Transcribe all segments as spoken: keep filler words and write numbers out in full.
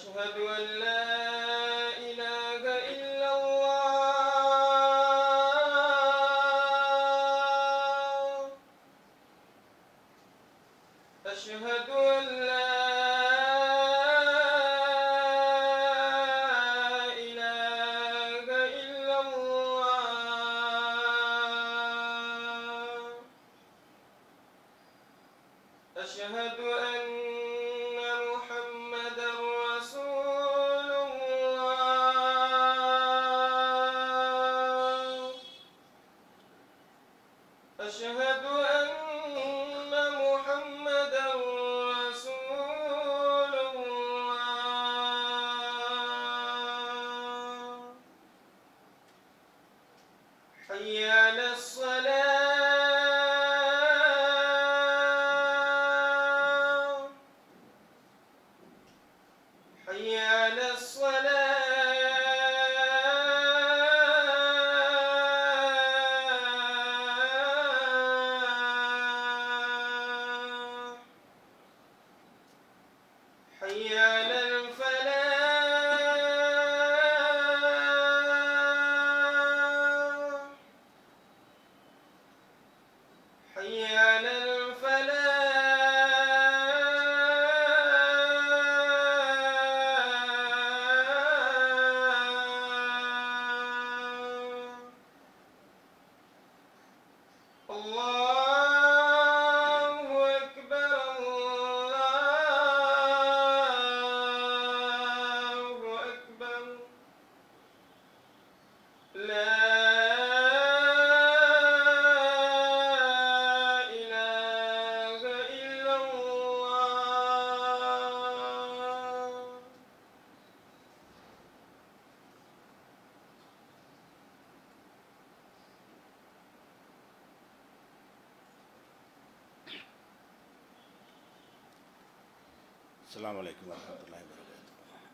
أشهد أن لا إله إلا الله أشهد أن لا إله إلا الله أشهد أن محمدا رسول الله أشهد أن محمدا رسول الله حي على الصلاة حي على الصلاة حي على الفلاح حي على الفلاح الله أكبر الله أكبر لا إله إلا الله السلام عليكم ورحمة الله وبركاته.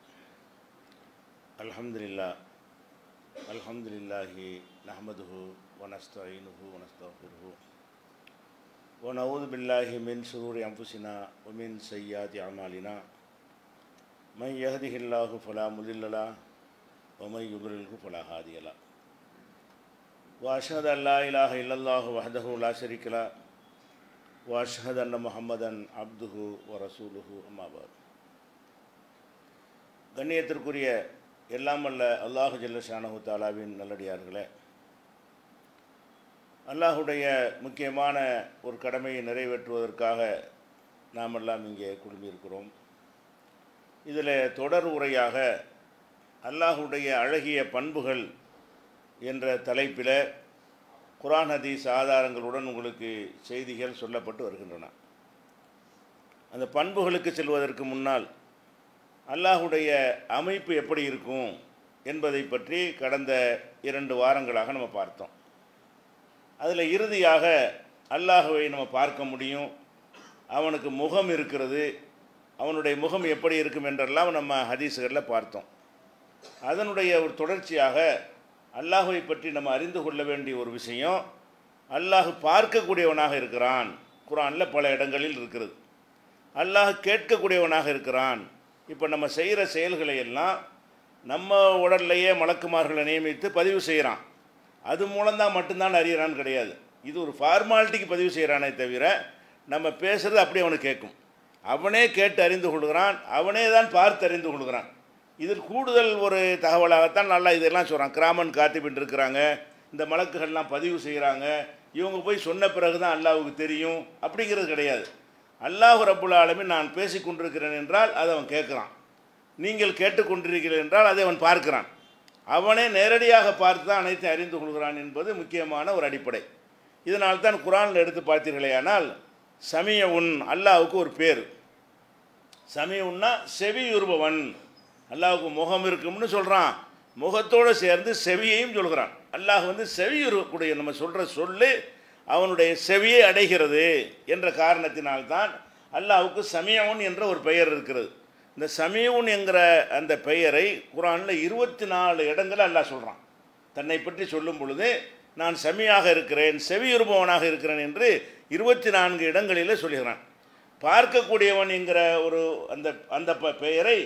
الحمد لله الحمد لله نحمده ونستعينه ونستغفره ونعوذ بالله من شرور أنفسنا ومن سيئات أعمالنا من يهده الله فلا مضل له ومن يضلله فلا هادي له وأشهد أن لا إله إلا الله وحده لا شريك له وأشهد أن محمدًا عبده ورسوله أما بعد. கண்ணியத்திற்குரிய எல்லாம் வல்ல அல்லாஹ் ஜல்ல ஷானஹு தஆலாவின் நல்லடியார்களே, அல்லாஹுடைய முக்கியமான ஒரு கடமையை நிறைவேற்றுவதற்காக நாம் எல்லாம் இங்கே குழுமியிருக்கிறோம். இதில் தொடர் உரையாக அல்லாஹுடைய அழகிய பண்புகள் என்ற தலைப்பில் குர்ஆன் ஹதீஸ் ஆதாரங்களுடன் உங்களுக்கு செய்திகள் சொல்லப்பட்டு வருகின்றன. அந்த பண்புகளுக்கு செல்வதற்கு முன்னால் அல்லாஹுடைய அமைப்பு எப்படி இருக்கும் என்பதை பற்றி கடந்த இரண்டு வாரங்களாக நம்ம பார்த்தோம். அதில் இறுதியாக அல்லாஹுவை நம்ம பார்க்க முடியும், அவனுக்கு முகம் இருக்கிறது, அவனுடைய முகம் எப்படி இருக்கும் என்றெல்லாம் நம்ம ஹதீஸுகளில் பார்த்தோம். அதனுடைய ஒரு தொடர்ச்சியாக அல்லாஹுவை பற்றி நம்ம அறிந்து கொள்ள வேண்டிய ஒரு விஷயம், அல்லாஹ் பார்க்கக்கூடியவனாக இருக்கிறான். குர்ஆனில் பல இடங்களில் இருக்கிறது. அல்லாஹ் கேட்கக்கூடியவனாக இருக்கிறான். இப்போ நம்ம செய்கிற செயல்களை எல்லாம் நம்ம உடல்லையே மலக்குமார்களை நியமித்து பதிவு செய்கிறான். அது மூலம்தான் மட்டும்தான் அறிகிறான்னு கிடையாது. இது ஒரு ஃபார்மாலிட்டிக்கு பதிவு செய்கிறானே தவிர நம்ம பேசுகிறது அப்படியே அவனுக்கு கேட்கும். அவனே கேட்டு அறிந்து கொள்கிறான், அவனே தான் பார்த்து அறிந்து கொள்கிறான். இதில் கூடுதல் ஒரு தகவலாகத்தான் நல்லா இதெல்லாம் சொல்கிறான். கிராமன் காத்திபின் இருக்கிறாங்க, இந்த மலக்குகள்லாம் பதிவு செய்கிறாங்க, இவங்க போய் சொன்ன பிறகு தான் அல்லாஹ்வுக்கு தெரியும் அப்படிங்கிறது கிடையாது. அல்லாஹ் ரப்புல் ஆலமீன் நான் பேசி கொண்டிருக்கிறேன் என்றால் அதை அவன் கேட்குறான், நீங்கள் கேட்டுக்கொண்டிருக்கிறீர்கள் என்றால் அதை அவன் பார்க்கிறான். அவனே நேரடியாக பார்த்து தான் அனைத்தையும் அறிந்து கொள்கிறான் என்பது முக்கியமான ஒரு அடிப்படை. இதனால் தான் குர்ஆனில் எடுத்து பார்த்தீர்களேயானால் சமீஉன் அல்லாஹ்வுக்கு ஒரு பேர். சமீஉன்னா செவியுறுபவன். அல்லாஹ்வுக்கு முகம் இருக்கும்னு சொல்கிறான், முகத்தோடு சேர்ந்து செவியையும் சொல்கிறான். அல்லாஹ் வந்து செவியுறக்கூடிய நம்ம சொல்கிற சொல்லு அவனுடைய செவியை அடைகிறது என்ற காரணத்தினால்தான் அல்லாஹ்வுக்கு சமீஉன் என்ற ஒரு பெயர் இருக்கிறது. இந்த சமீஉன் என்கிற அந்த பெயரை குர்ஆனில் இருபத்தி நாலு இடங்களில் அல்லாஹ் சொல்கிறான். தன்னை பற்றி சொல்லும் பொழுது நான் சமியாக இருக்கிறேன், செவியுறுபவனாக இருக்கிறேன் என்று இருபத்தி நான்கு இடங்களில் சொல்கிறான். பார்க்கக்கூடியவன் என்கிற ஒரு அந்த அந்த பெயரை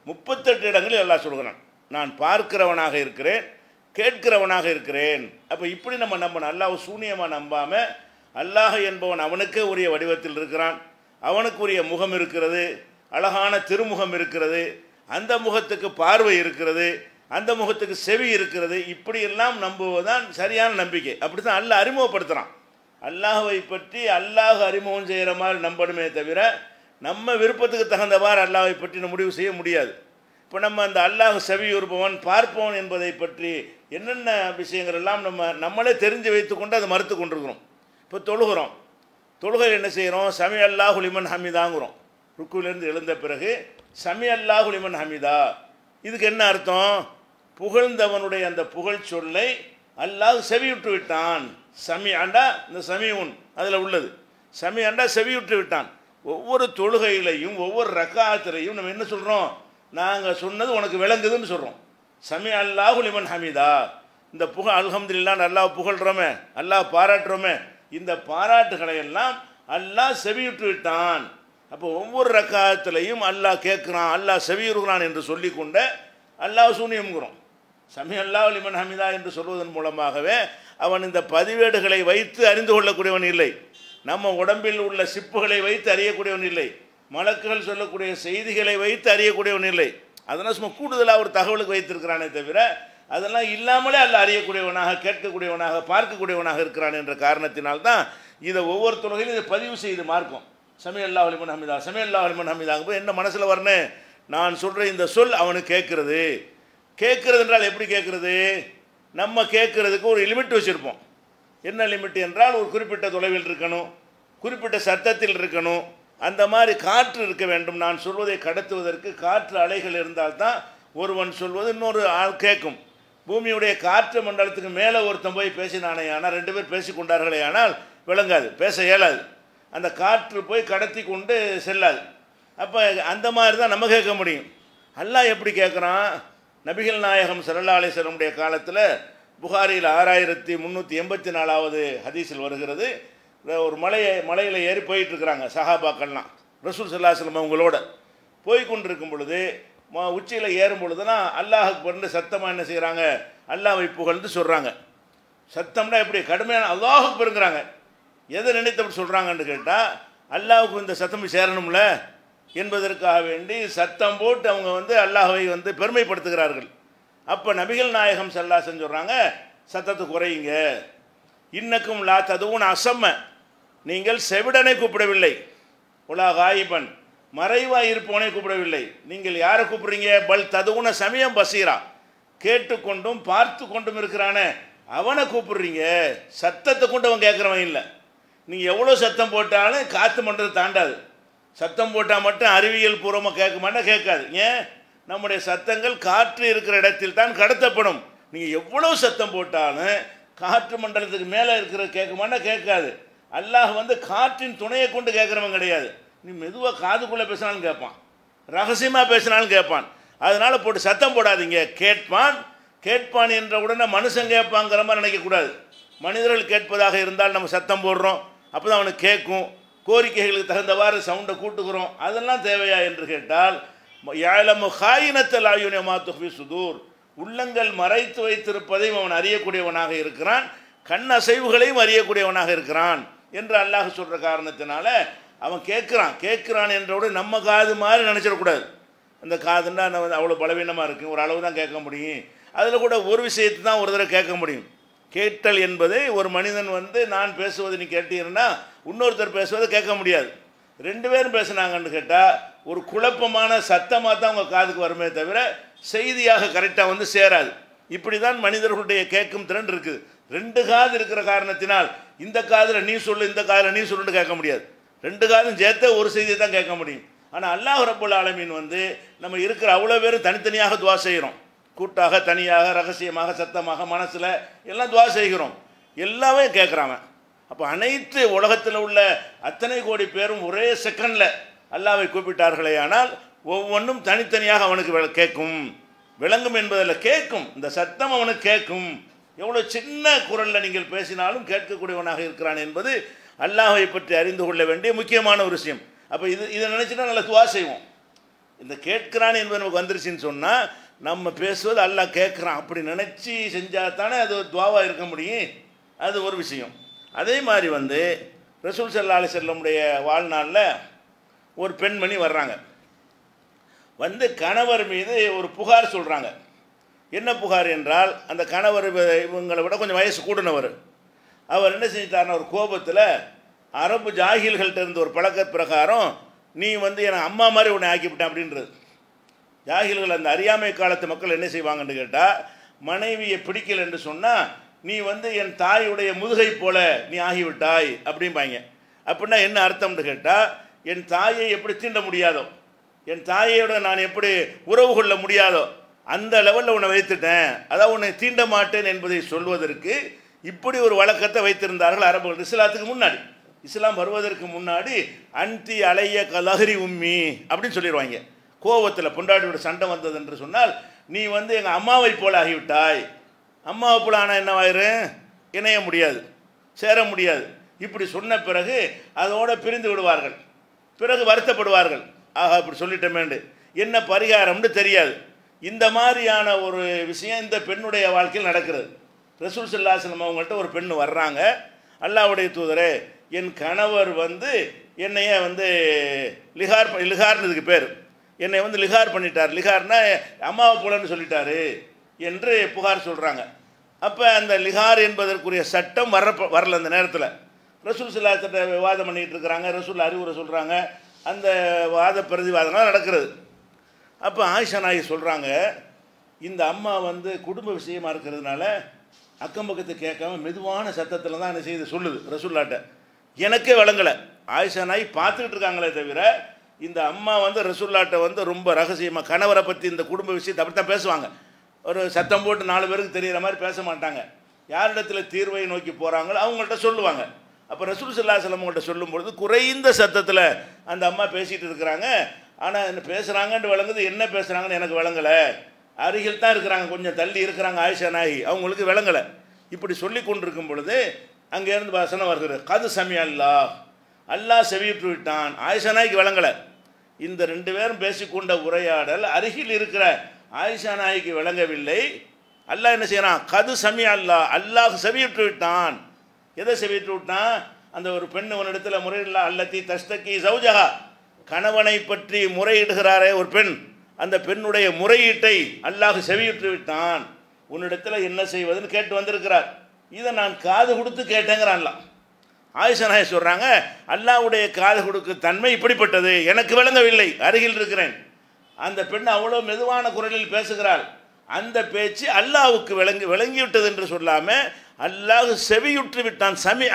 முப்பத்தெட்டு இடங்களில் அல்லாஹ் சொல்கிறான், நான் பார்க்கிறவனாக இருக்கிறேன், கேட்கிறவனாக இருக்கிறேன். அப்போ இப்படி நம்ம நம்பணும். அல்லாஹ் சூனியமாக நம்பாமல், அல்லாஹ் என்பவன் அவனுக்கே உரிய வடிவத்தில் இருக்கிறான், அவனுக்குரிய முகம் இருக்கிறது, அழகான திருமுகம் இருக்கிறது, அந்த முகத்துக்கு பார்வை இருக்கிறது, அந்த முகத்துக்கு செவி இருக்கிறது. இப்படியெல்லாம் நம்புவதுதான் சரியான நம்பிக்கை. அப்படி தான் அல்லாஹ் அறிமுகப்படுத்துகிறான். அல்லாஹுவை பற்றி அல்லாஹ் அறிமுகம் செய்கிற மாதிரி நம்பணுமே தவிர நம்ம விருப்பத்துக்கு தகுந்தவாறு அல்லாஹை பற்றி நம்ம முடிவு செய்ய முடியாது. இப்போ நம்ம அந்த அல்லாஹ் செவி உறுப்பவன் பார்ப்பவன் என்பதை பற்றி என்னென்ன விஷயங்கள் எல்லாம் நம்ம நம்மளே தெரிஞ்சு வைத்து கொண்டு அதை மறுத்து கொண்டிருக்கிறோம். இப்போ தொழுகிறோம், தொழுகை என்ன செய்கிறோம்? சமி அல்லாஹு லிமன் ஹமிதாங்கிறோம். ருக்குவிலிருந்து எழுந்த பிறகு சமி அல்லாஹு லிமன் ஹமிதா. இதுக்கு என்ன அர்த்தம்? புகழ்ந்தவனுடைய அந்த புகழ் சொல்லை அல்லாஹ் செவியுற்று விட்டான். சமி ஆண்டா இந்த சமியுன் அதில் உள்ளது, சமி ஆண்டா செவியுற்று விட்டான். ஒவ்வொரு தொழுகையிலையும் ஒவ்வொரு ரக்காத்திலையும் நம்ம என்ன சொல்கிறோம்? நாங்கள் சொன்னது உனக்கு விளங்குதுன்னு சொல்கிறோம். சமி அல்லாஹு லிமன் ஹமிதா. இந்த புகழ் அல்ஹம்துலில்லாஹ் அல்லாஹ் புகழ்கிறோமே, அல்லாஹ் பாராட்டுறோமே, இந்த பாராட்டுகளை எல்லாம் அல்லாஹ் செவியுற்று விட்டான். அப்போ ஒவ்வொரு ரக்காத்திலையும் அல்லாஹ் கேட்குறான், அல்லாஹ் செவியுறுகிறான் என்று சொல்லிக்கொண்ட அல்லாஹ் சூனியம்ங்கிறோம். சமி அல்லாஹ் லிமன் ஹமிதா என்று சொல்வதன் மூலமாகவே அவன் இந்த பதிவேடுகளை வைத்து அறிந்து கொள்ளக்கூடியவன் இல்லை, நம்ம உடம்பில் உள்ள சிப்புகளை வைத்து அறியக்கூடியவன் இல்லை, மலக்குகள் சொல்லக்கூடிய செய்திகளை வைத்து அறியக்கூடியவன் இல்லை. அதனால் சும்மா கூடுதலாக ஒரு தகவலுக்கு வைத்திருக்கிறானே தவிர அதெல்லாம் இல்லாமலே அல்ல அறியக்கூடியவனாக, கேட்கக்கூடியவனாக, பார்க்கக்கூடியவனாக இருக்கிறான் என்ற காரணத்தினால்தான் இதை ஒவ்வொரு தொழுகையிலும் இதை பதிவு செய்து மார்க்கும். சமி அல்லாஹ் லிமன் ஹமிதா, சமி அல்லாஹ் லிமன் ஹமிதாங்க போய் என்ன மனசில் வரணும்? நான் சொல்கிற இந்த சொல் அவனுக்கு கேட்குறது. கேட்குறது என்றால் எப்படி கேட்குறது? நம்ம கேட்குறதுக்கு ஒரு லிமிட் வச்சுருப்போம். என்ன லிமிட் என்றால் ஒரு குறிப்பிட்ட தொலைவில் இருக்கணும், குறிப்பிட்ட சத்தத்தில் இருக்கணும், அந்த மாதிரி காற்று இருக்க வேண்டும். நான் சொல்வதை கடத்துவதற்கு காற்று அலைகள் இருந்தால்தான் ஒருவன் சொல்வது இன்னொரு ஆள் கேட்கும். பூமியுடைய காற்று மண்டலத்துக்கு மேலே ஒருத்தன் போய் பேசினானே ஆனால், ரெண்டு பேர் பேசி கொண்டார்களே ஆனால் விளங்காது, பேச இயலாது, அந்த காற்று போய் கடத்தி கொண்டு செல்லாது. அப்போ அந்த மாதிரி தான் நம்ம கேட்க முடியும். அல்லாஹ் எப்படி கேட்குறான்? நபிகள் நாயகம் ஸல்லல்லாஹு அலைஹி வஸல்லம் காலத்தில் புகாரியில் ஆறாயிரத்தி முந்நூற்றி எண்பத்தி நாலாவது ஹதீஸில் வருகிறது. ஒரு மலையை மலையில் ஏறி போயிட்டுருக்குறாங்க சஹாபாக்கள்லாம். ரசூல் ஸல்லல்லாஹு அலைஹி வஸல்லம் அவங்களோட போய் கொண்டிருக்கும் பொழுது உச்சியில் ஏறும் பொழுதுனா அல்லாஹ் அக்பர்னு சத்தமாக என்ன செய்கிறாங்க? அல்லாஹ்வை புகழ்ந்து சொல்கிறாங்க. சத்தம்னா எப்படி? கடுமையான அல்லாஹ் அக்பருங்கிறாங்க. எதை நினைத்தப்படி சொல்கிறாங்கன்னு கேட்டால், அல்லாஹுக்கு இந்த சத்தம் சேரணும்ல என்பதற்காக வேண்டி சத்தம் போட்டு அவங்க வந்து அல்லாஹ்வை வந்து பெருமைப்படுத்துகிறார்கள். அப்போ நபிகள் நாயகம் ஸல்லல்லாஹு அலைஹி வஸல்லம் சொல்கிறாங்க, சத்தத்தை குறையுங்க. இன்னக்கும் லா ததுவுன் அசம்ம, நீங்கள் செவிடனை கூப்பிடவில்லை, உலா காயிபன் மறைவாக இருப்பவனை கூப்பிடவில்லை. நீங்கள் யாரை கூப்பிடுறீங்க? பல் ததுவுன சமயம் பசீரா, கேட்டுக்கொண்டும் பார்த்து கொண்டும் இருக்கிறானே அவனை கூப்பிடுறீங்க. சத்தத்தை கொண்டு அவன் கேட்குறவன் இல்லை. நீங்கள் எவ்வளோ சத்தம் போட்டாலும் காற்று மண்டலத்தை தாண்டாது. சத்தம் போட்டால் மட்டும் அறிவியல் பூர்வமாக கேட்க மாட்டேன், கேட்காது. ஏன்? நம்முடைய சத்தங்கள் காற்று இருக்கிற இடத்தில் தான் கடத்தப்படும். நீங்கள் எவ்வளோ சத்தம் போட்டாலும் காற்று மண்டலத்துக்கு மேலே இருக்கிற கேட்க மாட்டேன், கேட்காது. அல்லாஹ் வந்து காற்றின் துணையை கொண்டு கேட்குறவன் கிடையாது. நீ மெதுவாக காதுக்குள்ளே பேசினாலும் கேட்பான், ரகசியமாக பேசினாலும் கேட்பான். அதனால் போட்டு சத்தம் போடாதீங்க. கேட்பான் கேட்பான் என்ற உடனே மனுஷன் கேட்பாங்கிற மாதிரி நினைக்கக்கூடாது. மனிதர்கள் கேட்பதாக இருந்தால் நம்ம சத்தம் போடுறோம், அப்போ தான் அவனுக்கு கேட்கும். கோரிக்கைகளுக்கு தகுந்தவாறு சவுண்டை கூட்டுக்கிறோம். அதெல்லாம் தேவையா என்று கேட்டால், யாழமு ஹாயினத்தல் ஆயுனே மாத்துஃபி சுதூர், உள்ளங்கள் மறைத்து வைத்திருப்பதையும் அவன் அறியக்கூடியவனாக இருக்கிறான், கண் அசைவுகளையும் அறியக்கூடியவனாக இருக்கிறான் என்று அல்லாஹ் சொல்கிற காரணத்தினால அவன் கேட்குறான். கேட்குறான் என்றோடு நம்ம காது மாதிரி நினச்சிடக்கூடாது. அந்த காதுன்னா நம்ம அவ்வளோ பலவீனமாக இருக்குது, ஒரு அளவு தான் கேட்க முடியும். அதில் கூட ஒரு விஷயத்தை தான் ஒரு தடவை கேட்க முடியும். கேட்டல் என்பதை ஒரு மனிதன் வந்து நான் பேசுவது நீ கேட்டீங்கன்னா இன்னொருத்தர் பேசுவதை கேட்க முடியாது. ரெண்டு பேரும் பேசுனாங்கன்னு கேட்டால் ஒரு குழப்பமான சத்தமாக தான் உங்கள் காதுக்கு வருமே தவிர செய்தியாக கரெக்டாக வந்து சேராது. இப்படி தான் மனிதர்களுடைய கேட்கும் திறன் இருக்குது. ரெண்டு காது இருக்கிற காரணத்தினால் இந்த காதில் நீ சொல்லு, இந்த காதில் நீ சொல்லுன்னு கேட்க முடியாது. ரெண்டு காதும் சேர்த்த ஒரு செய்தியை தான் கேட்க முடியும். ஆனால் அல்லாஹ் ரப்புல் ஆலமீன் வந்து நம்ம இருக்கிற அவ்வளோ பேரும் தனித்தனியாக துவா செய்கிறோம். கூட்டாக, தனியாக, ரகசியமாக, சத்தமாக, மனசில் எல்லாம் துவா செய்கிறோம். எல்லாமே கேட்குறாங்க. அப்போ அனைத்து உலகத்தில் உள்ள அத்தனை கோடி பேரும் ஒரே செகண்டில் அல்லாஹ்வை கூப்பிட்டார்களே ஆனால் ஒவ்வொன்றும் தனித்தனியாக அவனுக்கு கேட்கும், விளங்கும் என்பதில் கேட்கும். இந்த சத்தம் அவனுக்கு கேட்கும். எவ்வளோ சின்ன குரலில் நீங்கள் பேசினாலும் கேட்கக்கூடியவனாக இருக்கிறான் என்பது அல்லாஹ்வை பற்றி அறிந்து கொள்ள வேண்டிய முக்கியமான ஒரு விஷயம். அப்போ இது இதை நினச்சினா நல்லா துவா செய்வோம். இந்த கேட்கிறான் என்பது நமக்கு வந்துருச்சுன்னு சொன்னால் நம்ம பேசுவது அல்லாஹ் கேட்குறான் அப்படி நினச்சி செஞ்சால் தானே அது ஒரு துவாவாக இருக்க முடியும். அது ஒரு விஷயம். அதே மாதிரி வந்து ரசூல் ஸல்லல்லாஹு அலைஹி வஸல்லமுடைய வாழ்நாளில் ஒரு பெண்மணி வர்றாங்க, வந்து கணவர் மீது ஒரு புகார் சொல்கிறாங்க. என்ன புகார் என்றால், அந்த கணவர் இவங்களை விட கொஞ்சம் வயசு கூடினவர். அவர் என்ன செஞ்சிட்டாருன்னா ஒரு கோபத்தில் அரபு ஜாகில்கள்கிட்ட இருந்த ஒரு பழக்க பிரகாரம் நீ வந்து எனக்கு அம்மா மாதிரி உன்னை ஆக்கிவிட்டேன் அப்படின்றது. ஜாகில்கள் அந்த அறியாமை காலத்து மக்கள் என்ன செய்வாங்கன்னு கேட்டால், மனைவியை பிடிக்கல என்று சொன்னால் நீ வந்து என் தாயுடைய முதுகை போல நீ ஆகிவிட்டாய் அப்படிம்பாங்க. அப்படின்னா என்ன அர்த்தம்னு கேட்டால், என் தாயை எப்படி தீண்ட முடியாதோ, என் தாயோட நான் எப்படி உறவு கொள்ள முடியாதோ அந்த லெவலில் உன்னை வைத்துட்டேன், அதான் உன்னை தீண்ட மாட்டேன் என்பதை சொல்வதற்கு இப்படி ஒரு வழக்கத்தை வைத்திருந்தார்கள் அரபுகள். இஸ்லாத்துக்கு முன்னாடி, இஸ்லாம் வருவதற்கு முன்னாடி அன்தி அலைய கலஹரி உம்மி அப்படின்னு சொல்லிடுவாங்க. கோபத்தில் பொண்டாட்டியோட சண்டை வந்தது என்று சொன்னால் நீ வந்து எங்கள் அம்மாவை போல ஆகிவிட்டாய். அம்மாவை போல ஆனால் என்னவாயிரு, இணைய முடியாது, சேர முடியாது. இப்படி சொன்ன பிறகு அதோடு பிரிந்து விடுவார்கள். பிறகு வருத்தப்படுவார்கள், ஆஹா இப்படி சொல்லிட்டோமேண்டு, என்ன பரிகாரம்னு தெரியாது. இந்த மாதிரியான ஒரு விஷயம் இந்த பெண்ணுடைய வாழ்க்கையில் நடக்கிறது. ரசூல் ஸல்லல்லாஹு அலைஹி வஸல்லம் அவங்கள்ட்ட ஒரு பெண் வர்றாங்க, அல்லாஹ்வுடைய தூதரே என் கணவர் வந்து என்னைய வந்து லிகார் லிகார்னதுக்கு பேர், என்னை வந்து லிகார் பண்ணிட்டார், லிகார்னா அம்மாவை போலன்னு சொல்லிட்டாரு என்று புகார் சொல்கிறாங்க. அப்போ அந்த லிகார் என்பதற்குரிய சட்டம் வர வரல அந்த நேரத்தில். ரசூல் ஸல்லல்லாஹு அலைஹி வஸல்லம் விவாதம் பண்ணிகிட்டு இருக்கிறாங்க, ரசூல் அறிவுரை சொல்கிறாங்க, அந்த வாத பிரதிவாதங்கள்லாம் நடக்கிறது. அப்போ ஆயிஷா நாயகி சொல்கிறாங்க, இந்த அம்மா வந்து குடும்ப விஷயமா இருக்கிறதுனால அக்கம் பக்கத்தை கேட்காம மெதுவான சத்தத்தில் தான் என்ன செய்து சொல்லுது ரசூல்லாட்ட. எனக்கே விளங்கலை. ஆயிஷா நாயகி பார்த்துக்கிட்டு இருக்காங்களே தவிர இந்த அம்மா வந்து ரசூல்லாட்ட வந்து ரொம்ப ரகசியமாக கணவரை பற்றி இந்த குடும்ப விஷயத்தை அப்படி தான் பேசுவாங்க. ஒரு சத்தம் போட்டு நாலு பேருக்கு தெரிகிற மாதிரி பேச மாட்டாங்க. யாரிடத்தில் தீர்வை நோக்கி போகிறாங்களோ அவங்கள்ட்ட சொல்லுவாங்க. அப்போ ரசூல் ஸல்லல்லாஹு அலைஹி வஸல்லம் அவங்கள்ட்ட சொல்லும்பொழுது குறைந்த சத்தத்தில் அந்த அம்மா பேசிகிட்டு இருக்கிறாங்க. ஆனால் என்ன பேசுகிறாங்கன்னு விளங்குது, என்ன பேசுகிறாங்கன்னு எனக்கு விளங்கலை. அருகில் தான் இருக்கிறாங்க, கொஞ்சம் தள்ளி இருக்கிறாங்க ஆயிஷா நாயகி, அவங்களுக்கு விளங்கலை. இப்படி சொல்லி கொண்டிருக்கும் பொழுது அங்கேருந்து வசனம் வருகிறது, கது சமி அல்லாஹ், அல்லாஹ் செவியுற்று விட்டான். ஆயிஷா நாயகிக்கு விளங்கலை. இந்த ரெண்டு பேரும் பேசிக்கொண்ட உரையாடல் அருகில் இருக்கிற ஆயிஷா நாயகிக்கு விளங்கவில்லை. அல்லாஹ் என்ன செய்யறான், கது சமி அல்லாஹ், அல்லாஹ் செவியுற்று விட்டான். எதை செவியுற்று விட்டான், அந்த ஒரு பெண் உன்னிடத்தில் முறையில்லா அல்லத்தி தஸ்தக்கி சௌஜஹா, கணவனை பற்றி முறையிடுகிறாரே ஒரு பெண், அந்த பெண்ணுடைய முறையீட்டை அல்லாஹ் செவியுற்று விட்டான். உன்னிடத்தில் என்ன செய்வதுன்னு கேட்டு வந்திருக்கிறார். இதை நான் காது கொடுத்து கேட்டேங்கிறான்லாம். ஆயிஷா நாயகி சொல்கிறாங்க, அல்லாஹ்வுடைய காது கொடுக்கு தன்மை இப்படிப்பட்டது, எனக்கு விளங்கவில்லை, அருகில் இருக்கிறேன். அந்த பெண் அவ்வளோ மெதுவான குரலில் பேசுகிறாள். அந்த பேச்சு அல்லாஹ்வுக்கு விளங்கி விளங்கிவிட்டது என்று சொல்லாமல் அல்லாஹ் செவியுற்று விட்டான். சமி